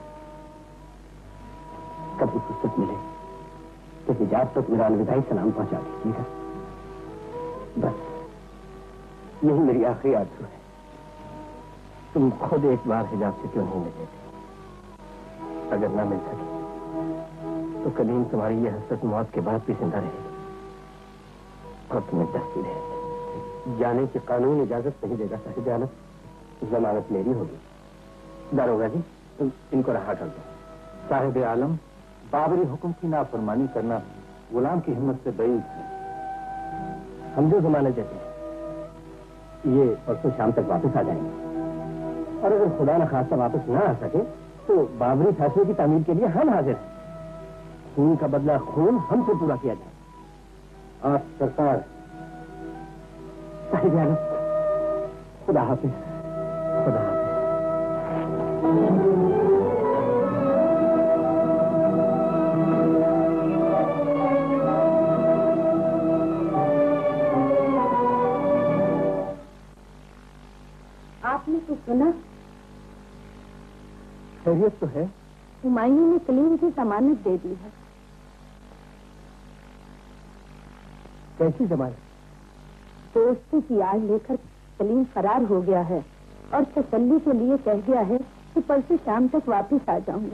कभी फुर्सत मिले तो हिजाब तक मेरा अलविदाई सलाम पहुंचा दीजिएगा। बस यही मेरी आखिरी आरज़ू है। तुम खुद एक बार हिजाब से क्यों नहीं मिल लेते? अगर ना मिल सके तो कलीम तुम्हारी ये हसरत मौत के बाद भी जिंदा रहेगी और तुम्हें दस्ती रहेगी। जाने की कानून इजाजत नहीं देगा साहिब आलम। जमानत मेरी होगी। दारोगा जी, तुम इनको रहा कर दो। साहिब आलम, बाबरी हुक्म की नाफरमानी करना गुलाम की हिम्मत से बईद है। हम जो जमानत देते हैं ये परसों शाम तक वापस आ जाएंगे, और अगर खुदा न खास्ता वापस ना आ सके तो बाबरी फैसले की तामील के लिए हम हाजिर हैं। खून का बदला खून हमसे पूरा किया जाए। आप सरकार। साहिब आलम, खुदा हाफिज। खुदा हाफिज। आपने तो सुना? खैरियत तो है। हुमायूं ने कलीम की जमानत दे दी है। कैसी जमानत? दोस्ती की आड़ लेकर कलीम फरार हो गया है और तसल्ली के लिए कह गया है कि परसों शाम तक वापस आ जाऊंगा।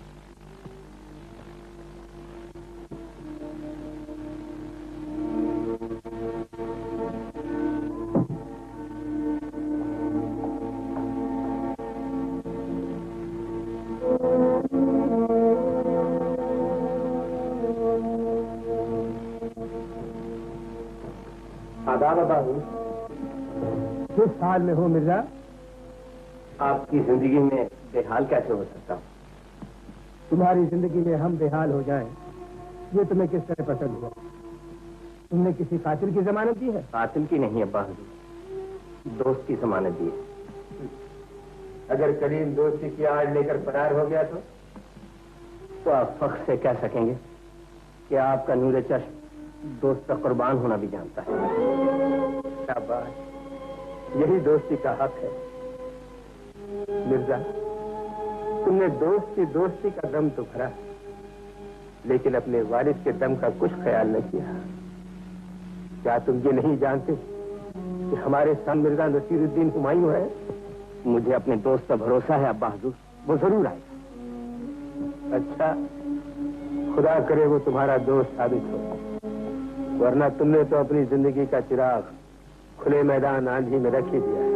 किस हाल में हो मिर्जा? आपकी जिंदगी में बेहाल कैसे हो सकता हूँ? तुम्हारी जिंदगी में हम बेहाल हो जाएं, ये तुम्हें किस तरह पसंद हुआ? तुमने किसी कातिल की जमानत दी है? कातिल की नहीं अब्बा हुजूर, दोस्त की जमानत दी है। अगर करीम दोस्ती की आड़ लेकर फरार हो गया तो आप फख्र से कह सकेंगे कि आपका नूरे चश्म दोस्त का कुर्बान होना भी जानता है। शाबाश, यही दोस्ती का हक है। मिर्जा, तुमने दोस्ती का दम तो भरा, लेकिन अपने वारिस के दम का कुछ ख्याल न किया। क्या तुम ये नहीं जानते कि हमारे साथ मिर्जा नसीरुद्दीन हुमायूं है? मुझे अपने दोस्त का भरोसा है अब्बा हुजूर, वो जरूर आएगा। अच्छा, खुदा करे वो तुम्हारा दोस्त साबित हो, वरना तुमने तो अपनी जिंदगी का चिराग खुले मैदान आंधी में रख ही दिया है।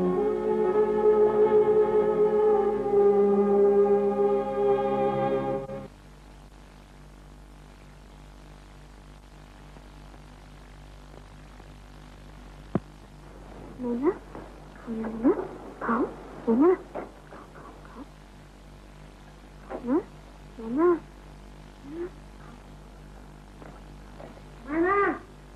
मोना, मोना, खाओ, मोना, खाओ, मोना, मोना, मोना।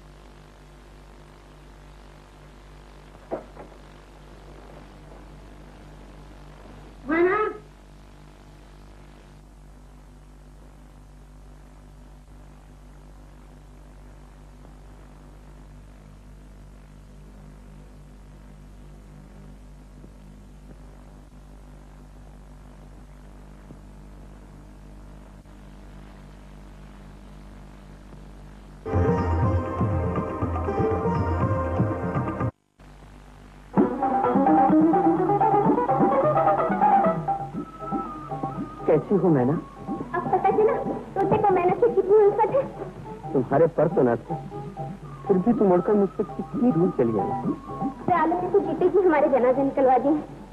कैसी हो मैना? अब पता चला तोते को मेहनत से कितनी उल्फत है। तुम्हारे पर तो न थे, फिर भी तुम उड़कर मुझसे कितनी दूर चली आई। आलम ने तो जीते ही हमारे जनाजे निकलवा दिए,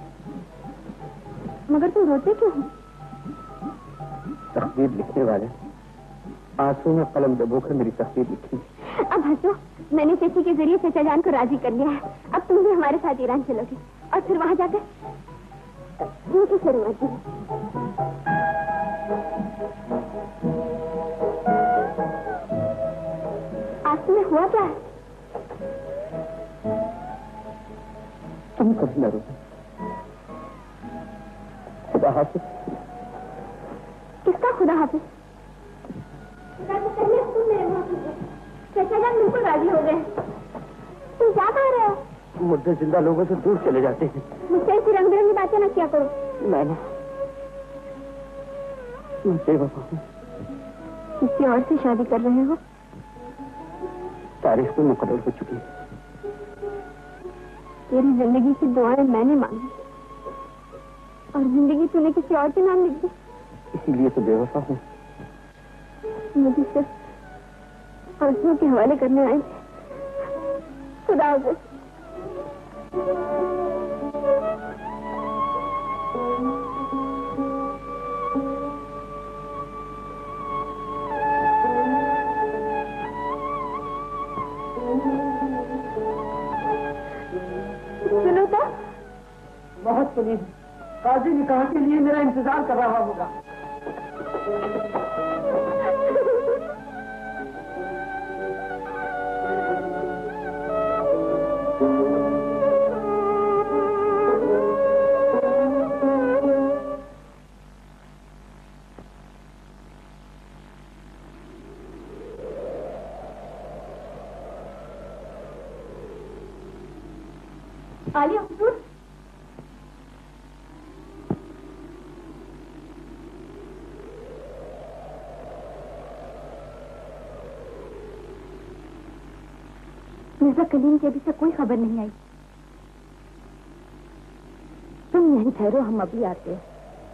मगर तुम रोते क्यों हो? तकदीर लिखने वाले आंसू में कलम डुबोकर मेरी तकदीर लिखी। अब हंसो, मैंने चेची के जरिए चचा जान को राजी कर लिया है। अब तुम भी हमारे साथ ईरान चलोगे और फिर वहां जाकर उनकी शुरुआत की। आज तुम्हें हुआ क्या है? तुम कभी न रोना। खुदा हाफिज। किसका खुदा हाफिज? चचा जान बिल्कुल राजी हो गए। तुम क्या कह रहे हो? मुद्दे जिंदा लोगों से दूर चले जाते हैं। मुझसे ऐसी रंग बिरंगी बातें ना किया करो। मैं बेवफा हूँ। किसी और से शादी कर रहे हो? तारीख में मुकर्रर हो चुकी है। तेरी जिंदगी की दुआएं मैंने मांगी और जिंदगी तूने किसी और के नाम लिख दी। इसलिए तो बेवफा हूँ। मुझे सिर्फ आंसुओं के हवाले करने आए थे। खुदा हाफ़िज़। सुनो तो बहुत सुनी। काजी निकाह के लिए मेरा इंतजार कर रहा होगा। आलिया हुजूर, मिर्जा कलीम की अभी तक कोई खबर नहीं आई। तुम यहीं ठहरो, हम अभी आते हैं।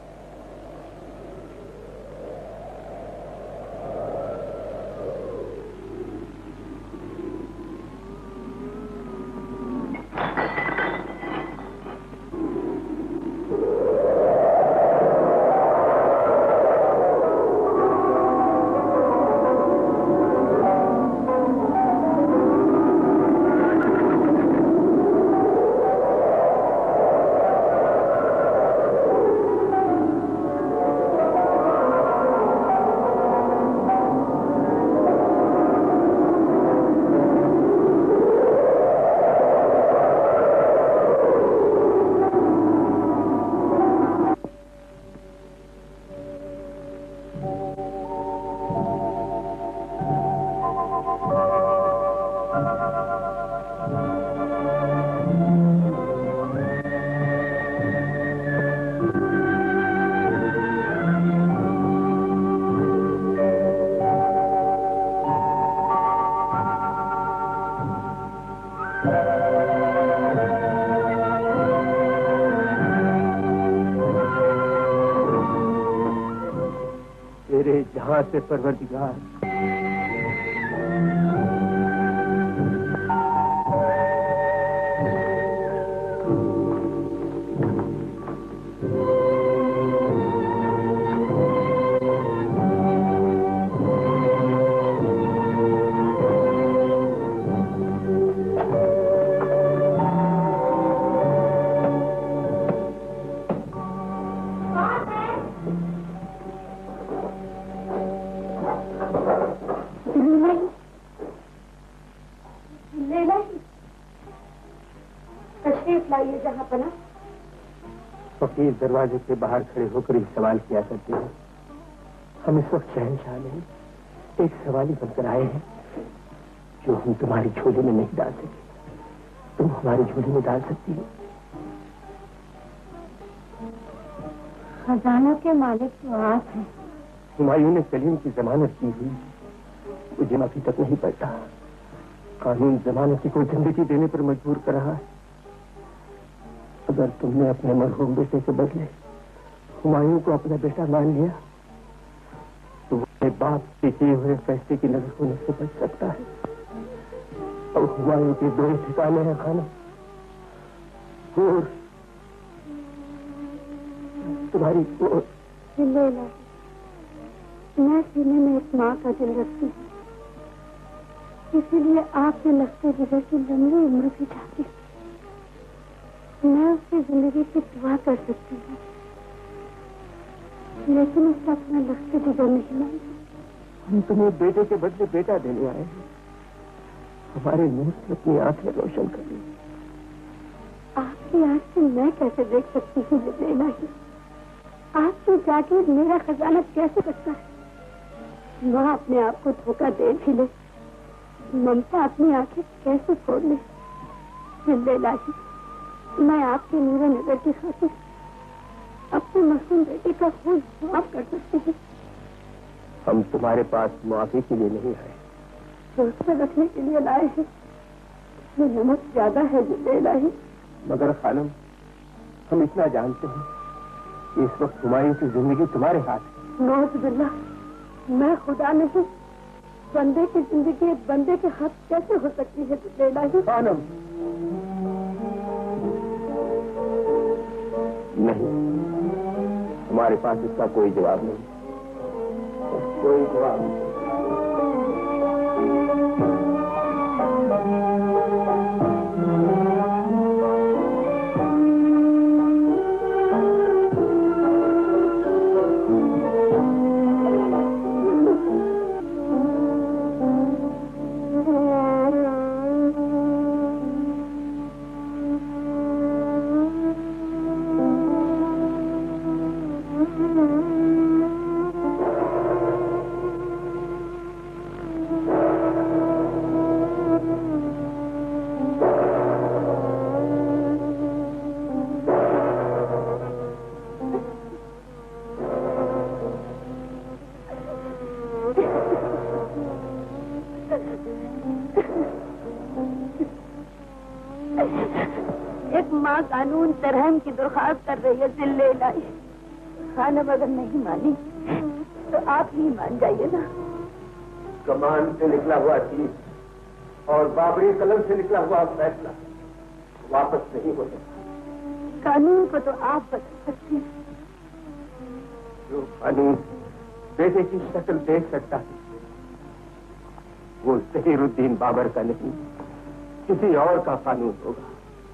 से परवरदिगार, फकीर दरवाजे से बाहर खड़े होकर ही सवाल किया करते हैं। हम इस वक्त शहनशाह नहीं, एक सवाली बनकर आए हैं जो हम तुम्हारी झोली में नहीं डाल सके। तुम हमारी झोली में डाल सकती हो। खजानों के मालिक तो आप हैं। हुमायूं ने कलीम की जमानत की हुई, मुझे अभी तक नहीं पड़ता। कानून जमानती को जिंदगी देने पर मजबूर कर रहा है। अगर तुमने अपने मरहूम बेटे के बदले हुमायूं को अपना बेटा मान लिया तो वो अपने बाप के किए हुए फैसले की नजर होने से बच सकता है। और हुमायूं के दो ही ठिकाने हैं, खाना और तुम्हारी और। मैं सीने में एक माँ का दिल रखती हूँ, इसीलिए आपके लगते जिगर की लंबी उम्र भी चाहती हूँ। मैं उसकी जिंदगी की दुआ कर सकती हूँ, लेकिन उसका अपना लगते जिगर नहीं मानती। हम तुम्हें बेटे के बदले बेटा देने आए हैं। हमारे मुंह से अपनी आंखें रोशन कर दी। आपकी आंख से मैं कैसे देख सकती हूँ जितना ही? आपकी जागीर मेरा खजाना कैसे सकता है? माँ अपने आप को धोखा दे भी ले, ममता अपनी आंखें कैसे खोल ले? जिंदगी मैं आपके नूर नजर की खातिर अपने मासूम बेटे का खून माफ कर सकती हूँ। हम तुम्हारे पास मुआफी के लिए नहीं आए, सोच में रखने के लिए लाए हैं। इसमें नमक ज्यादा है जिंदगी। मगर खानम, हम इतना जानते हैं कि इस वक्त हुमायूं की जिंदगी तुम्हारे हाथ है। नौजुबिल्ला, मैं खुदा नहीं, बंदे की जिंदगी एक बंदे के हाथ कैसे हो सकती है इलाही? खानम, नहीं, हमारे पास इसका कोई जवाब नहीं, कोई जवाब नहीं। कानून तरहम की दरखास्त कर रही है जिल्ले इलाही। खानम अगर नहीं मानी तो आप ही मान जाइए ना। कमान से निकला हुआ चीज और बाबरी कलम से निकला हुआ फैसला वापस नहीं हो सकता। कानून को तो आप बदल सकते हैं। जो कानून बेटे की शक्ल देख सकता है वो जहीरुद्दीन बाबर का नहीं, किसी और का कानून होगा।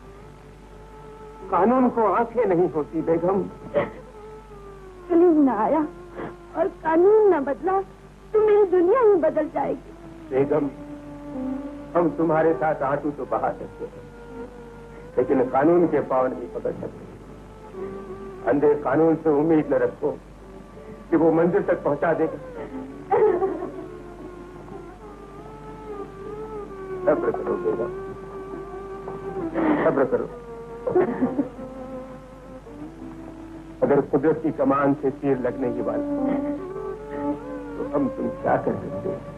कानून को आंखें नहीं होती बेगम। कलीम न आया और कानून न बदला तो मेरी दुनिया ही बदल जाएगी। बेगम, हम तुम्हारे साथ आंसू तो बहा सकते हैं, लेकिन कानून के पांव नहीं पकड़ सकते। अंधे कानून से उम्मीद न रखो कि वो मंजिल तक पहुंचा देगा। सब्र करो बेगम, सब्र करो। अगर कुदरत की कमान से तीर लगने की बात तो हम तुम क्या कर सकते हैं?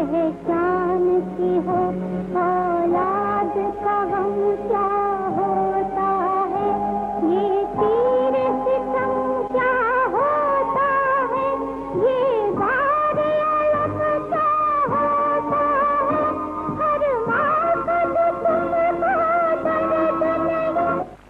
पहचान की हो औलाद का गम क्या होता है, ये तीर सितम क्या होता है, ये बार अलग क्या होता है, हर माँ का जो तुमको दर्द नहीं।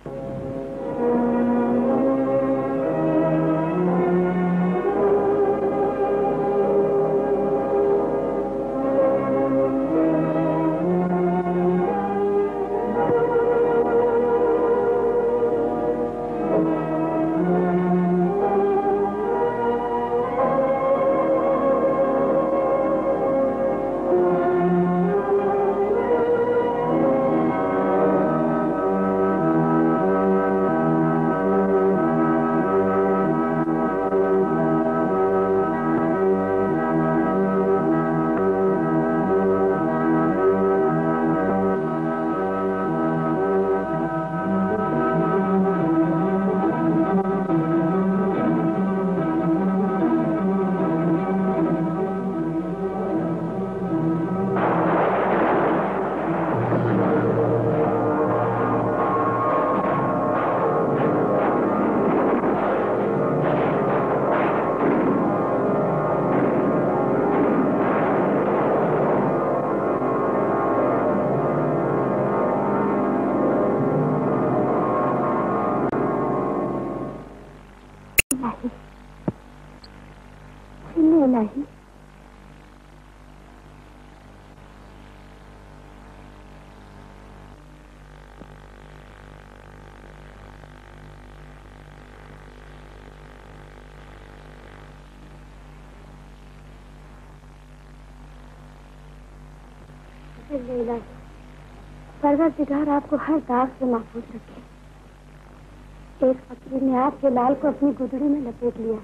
परवरदिगार आपको हर दाग से महफूज रखे। एक फकीर ने आपके लाल को अपनी गुदड़ी में लपेट लिया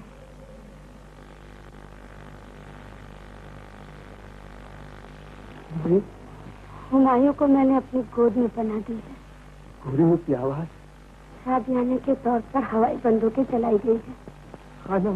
है। हुमायूं को मैंने अपनी गोद में बना दी है। गोलियों की आवाज, शादियाने के तौर पर हवाई बंदूकें चलाई गई है। खानम,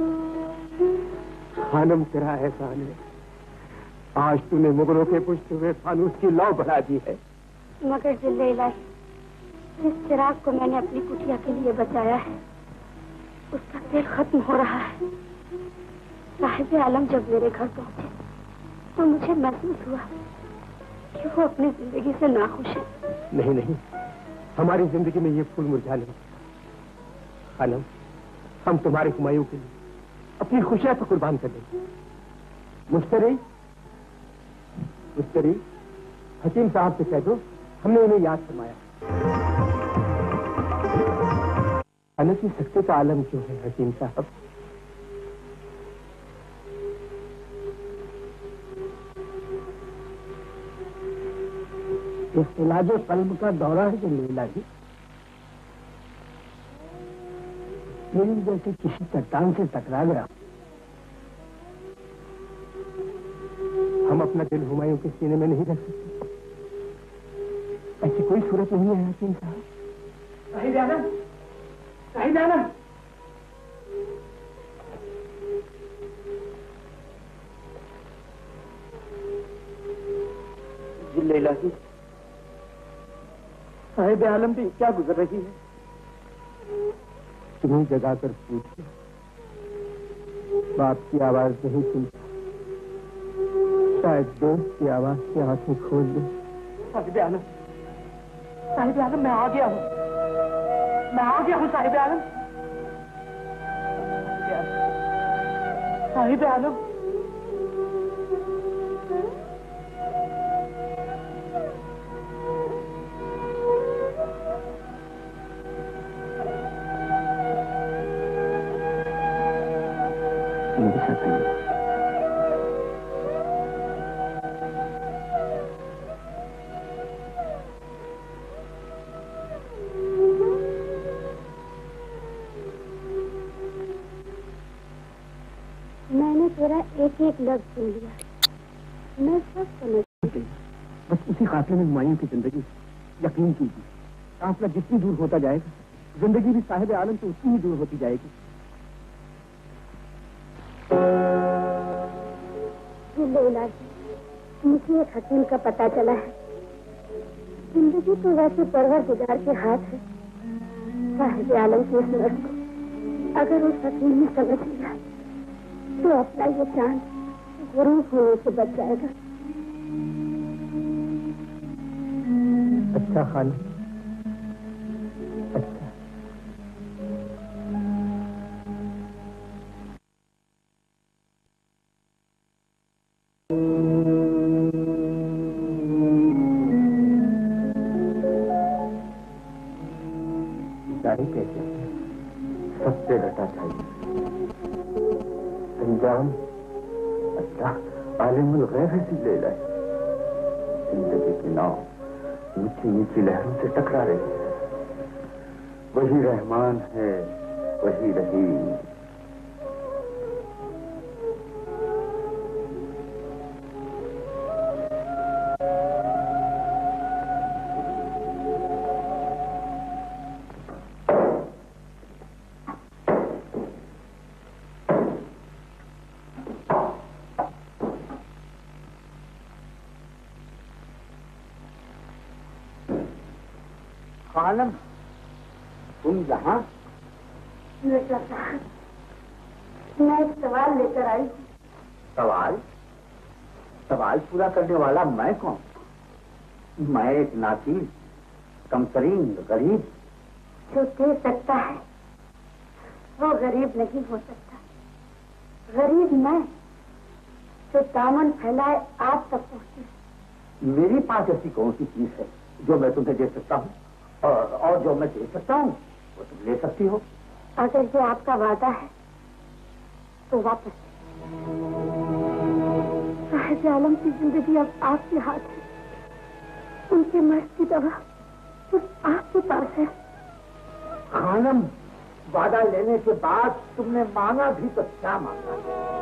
खानम तेरा एहसान है, आज तूने मुगलों के पुष्ट हुए फानूस की लौ बढ़ा दी है। मगर जिल्ले इलाही, जिस चिराग को मैंने अपनी कुटिया के लिए बचाया है उसका तेल खत्म हो रहा है। साहिब आलम जब मेरे घर पहुंचे तो मुझे महसूस हुआ कि वो अपनी जिंदगी से नाखुश है। नहीं नहीं, हमारी जिंदगी में ये फूल मुरझा नहीं। खानम, हम तुम्हारे हुमायूं के लिए अपनी खुशियां तो कुर्बान कर देंगे। मुश्तरी, हकीम साहब से कह दो हमने उन्हें याद फरमाया। अनस की सख्ती का आलम क्यों है हकीम साहब? इस इलाजो कल्ब का दौरा है जो लीला जी, मेरी जैसे किसी चट्टान से टकरा गया। हम अपना दिल हुमायूं के सीने में नहीं रख सकते, ऐसी कोई सूरत नहीं है हकीम साहब। साहिब आलम, साहिब आलम, जी लैला जी, साहिब आलम भी क्या गुजर रही है? तुम्हें जगाकर पूछो, बाप की आवाज नहीं सुनता, शायद दोस्त की आवाज से आंखें खोल दे। साहिब आलम, साहिब आलम, मैं आ गया हूँ, मैं आ गया हूँ साहिब आलम, साहिब आलम। एक एक लफ्ज सुन लिया, मैं सब समझ गई। बस उसी काफिले में हुमायूं की जिंदगी यकीन कीजिए, काफिला जितनी दूर होता जाएगा जिंदगी भी साहिब आलम से उतनी ही दूर होती जाएगी। मुझे एक हकीम का पता चला है। जिंदगी तो वैसे परवरदिगार के हाथ है। साहिब आलम की इस नर्स को अगर उस हकीम ने समझ लिया तो अपना ये चांद गुरूब होने से बच जाएगा। अच्छा खाली, अच्छा। जारी कैसे सबसे रटा चाहिए अंजाम अल्लाह आलिमुल गैब से ले लाए। जिंदगी की नाव ऊंची ऊंची लहरों से टकरा रही है। वही रहमान है, वही रहीम। आलम, तुम यहाँ? मिर्जा साहब, मैं एक सवाल लेकर आई हूँ। सवाल? सवाल पूरा करने वाला मैं कौन? मैं एक नाचीज, कमतरीन गरीब। जो दे सकता है वो गरीब नहीं हो सकता। गरीब मैं जो दामन फैलाए आप तक पहुँचे। मेरी पास ऐसी कौन सी चीज है जो मैं तुम्हें दे सकता हूँ और जो मैं दे सकता हूँ वो तुम ले सकती हो? अगर ये आपका वादा है तो वापस। साहिब आलम की जिंदगी अब आपके हाथ है। उनके मर्ज की दवा सिर्फ आपके पास है। खानम, वादा लेने के बाद तुमने मांगा भी तो क्या मांगा?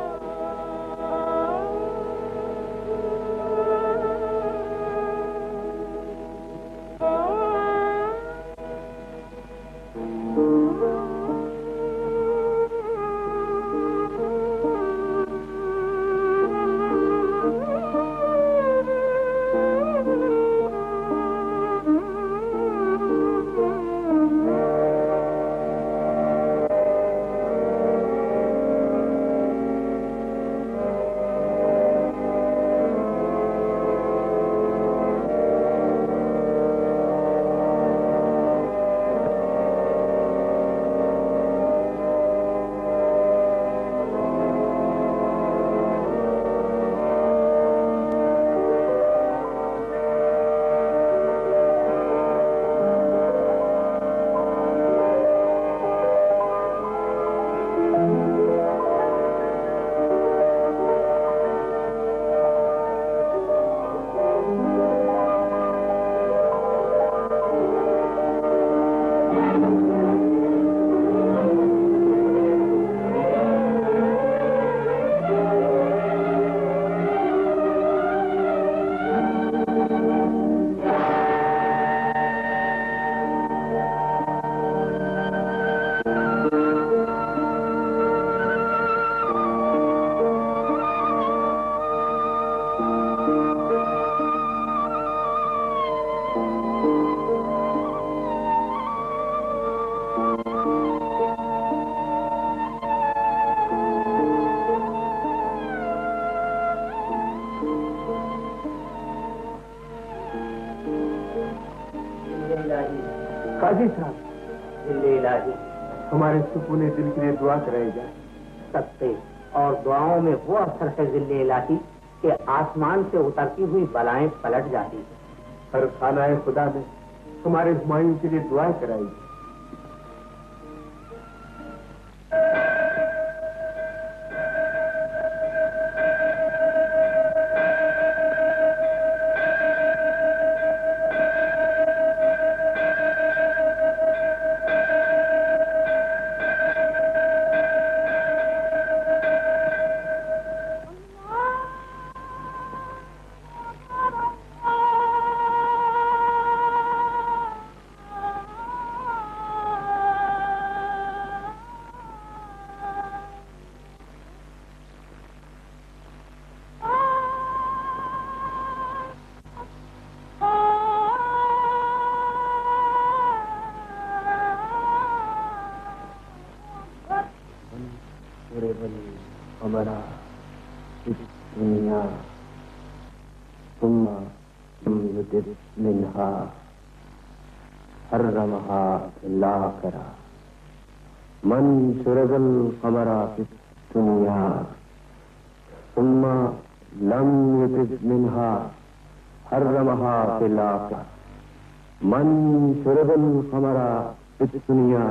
काजी साहब, हमारे सुकूने दिल के लिए दुआ कराएगा। सकते और दुआओं में वो असर है जिल्ले इलाही कि आसमान से उतरती हुई बलाएं पलट जाती है। हर खाना खुदा में हमारे हुमायूं के लिए दुआ कराएगी। सुम्मा युदित मिन्हा हर्रमहा लाकरा मन सुरगल कमरा दुनिया सुम्मा लम युदित मिन्हा हर्रमहा लाकरा मन सुरगल कमरा दुनिया।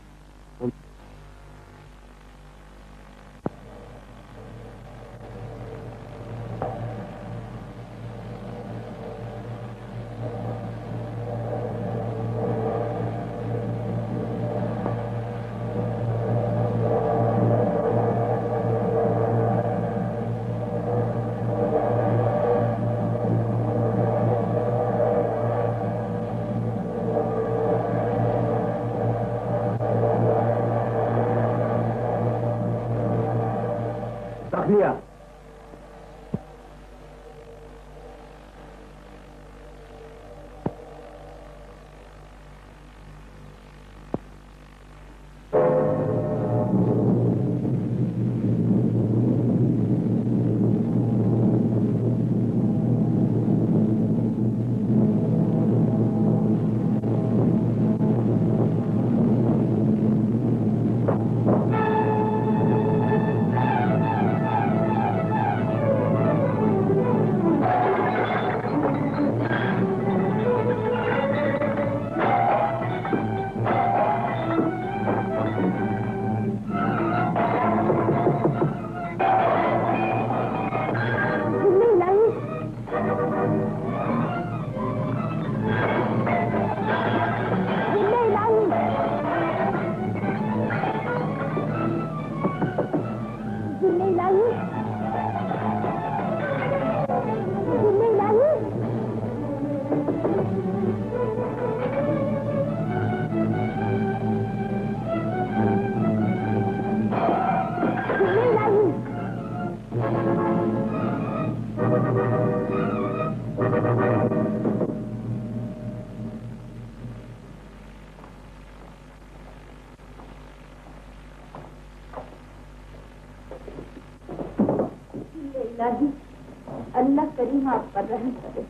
अल्लाह करीम आप पर रहम करे।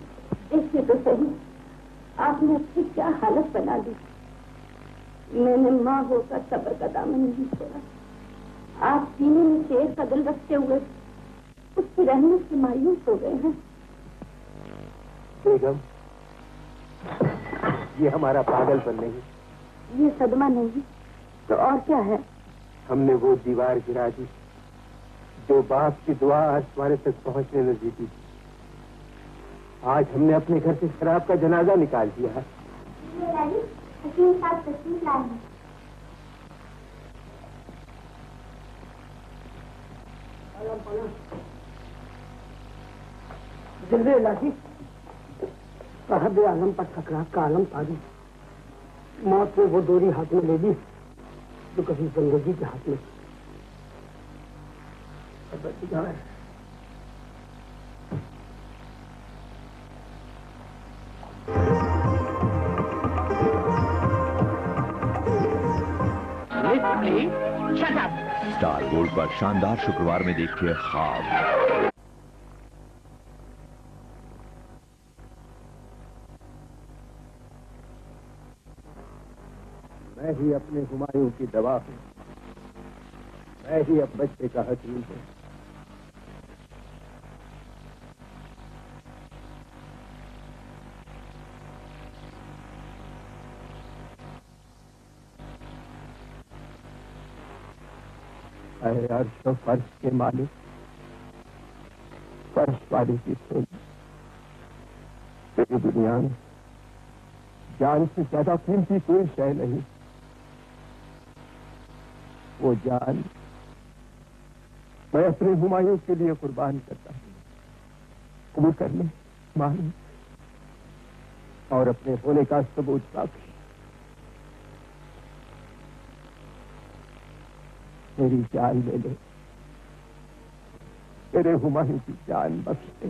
देखिए तो सही, आपने अपनी क्या हालत बना दी। मैंने माँ होकर सब्र का दामन नहीं छोड़ा। आप सीने में शेर का दिल रखते हुए उसकी रहमत से मायूस हो गए हैं। बेगम, ये हमारा पागलपन नहीं, ये सदमा नहीं तो और क्या है? हमने वो दीवार गिरा दी जो बाप की दुआ आज तुम्हारे तक पहुंचने न दी थी। आज हमने अपने घर से शराब का जनाजा निकाल दिया है। हकीम साहब तस्वीर लाए हैं। जिल्दे इलाही साहब आलम पर सकरात का आलम तारी। मौत ने वो डोरी हाथ में ले ली जो कभी जिंदगी के हाथ में। स्टार गोल्ड पर शानदार शुक्रवार में देखिए ख्वाब। मैं ही अपने हुमायूं की दवा हूं, मैं ही अब बच्चे का हकीम हूं। अर्श और फर्श के मालिक, फर्श वाले की सुन, मेरी दुनिया में जान से ज्यादा कीमती कोई शय नहीं। वो जान मैं अपने हुमायूं के लिए कुर्बान करता हूं। कबूल कर ले, मान और अपने होने का सबूत साक्षी। मेरी जान ले ले, तेरे हुमायूं की जान बख्श दे।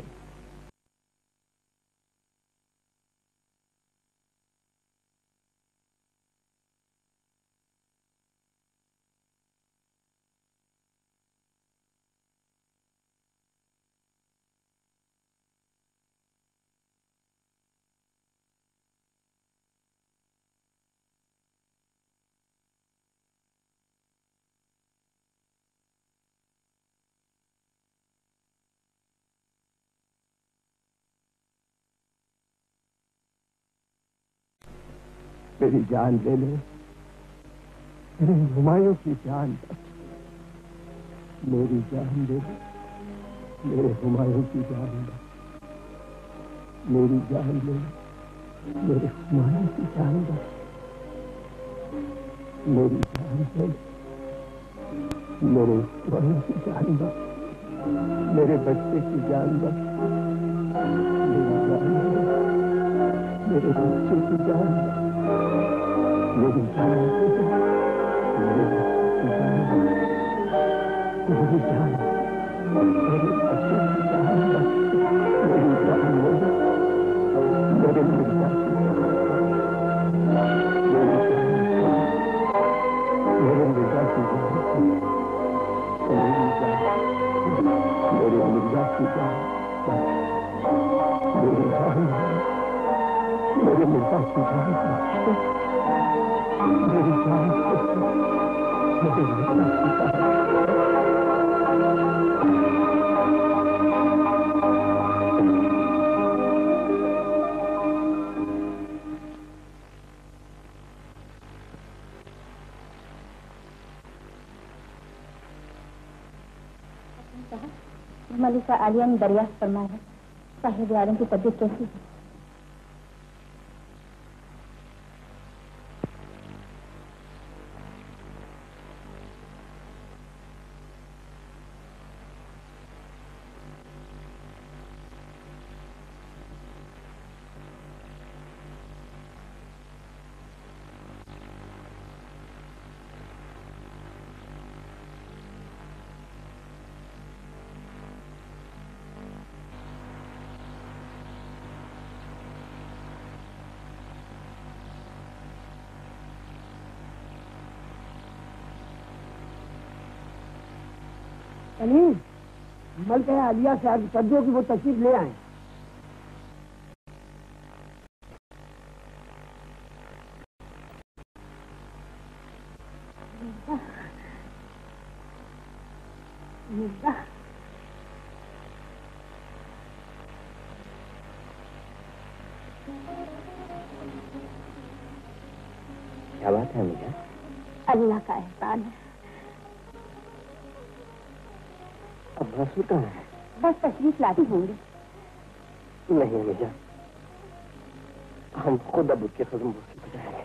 मेरी जान ले ले, मेरे हुमायूं की जान, मेरी जान ले ले, मेरे हुमायूं की जान, मेरी जान ले ले, मेरे हुमायूं की जान, मेरी जान ले ले, मेरे हुमायूं की जान, मेरे बच्चे की जान, मेरी जान, मेरे बच्चे की जान, मेरी जान, मेरे बच्चे की जान, मेरी जान, मेरे बच्चे की जान, मेरी जान, मेरे मिर्जा की जान, मेरे मिर्जा की जान, मेरी जान, मेरे मिर्जा की जान, मेरी जान, मेरे मिर्जा की जान, मेरी जान, मेरे मिर्जा की जान। मलिका आलिया ने दरियाफ्त फरमाया है, साहिब आलम की तबीयत कैसी है? कलीम, मलिका आलिया से आज सब्जियों की वो तशरीफ ले आए। क्या बात है हमीदा? अल्लाह का एहसान है। अब रसूल कहाँ है? बस तशरीफ लाती होंगे। नहीं हमीदा, हम खुद अब उसके खज़म से बजाएंगे।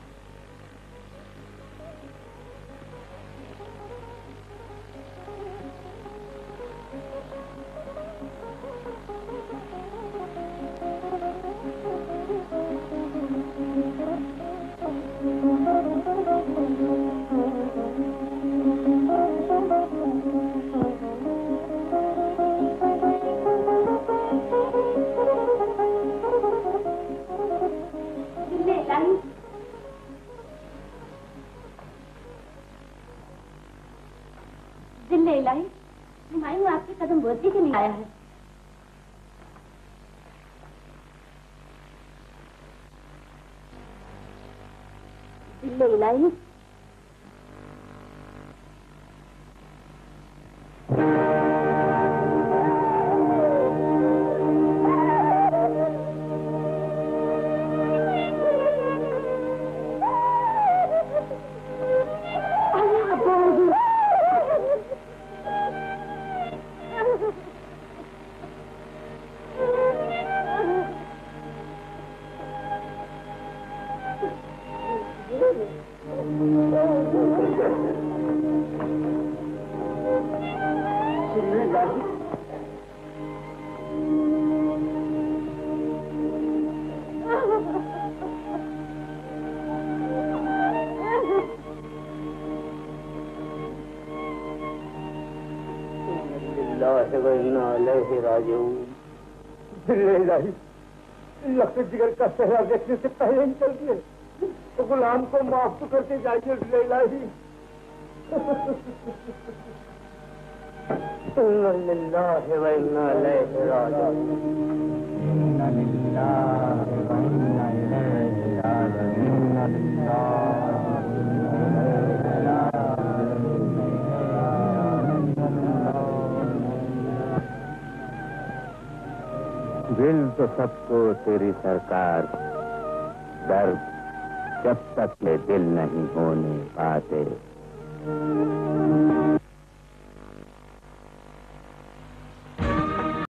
हुमायूं आपके कदम बोलते के नहीं आया है। दिल्ले इलाही, लखत जिगर का चेहरा देखने से पहले ही चल दिए तो गुलाम को माफ तो करके जाइए इलाही। इन्ना लिल्लाहि व इन्ना इलैहि राजिऊन। इन्ना लिल्लाहि व इन्ना इलैहि राजिऊन। इन्ना लिल्लाहि दिल तो सबको तेरी सरकार, दर्द जब तक ये दिल नहीं होने पाते।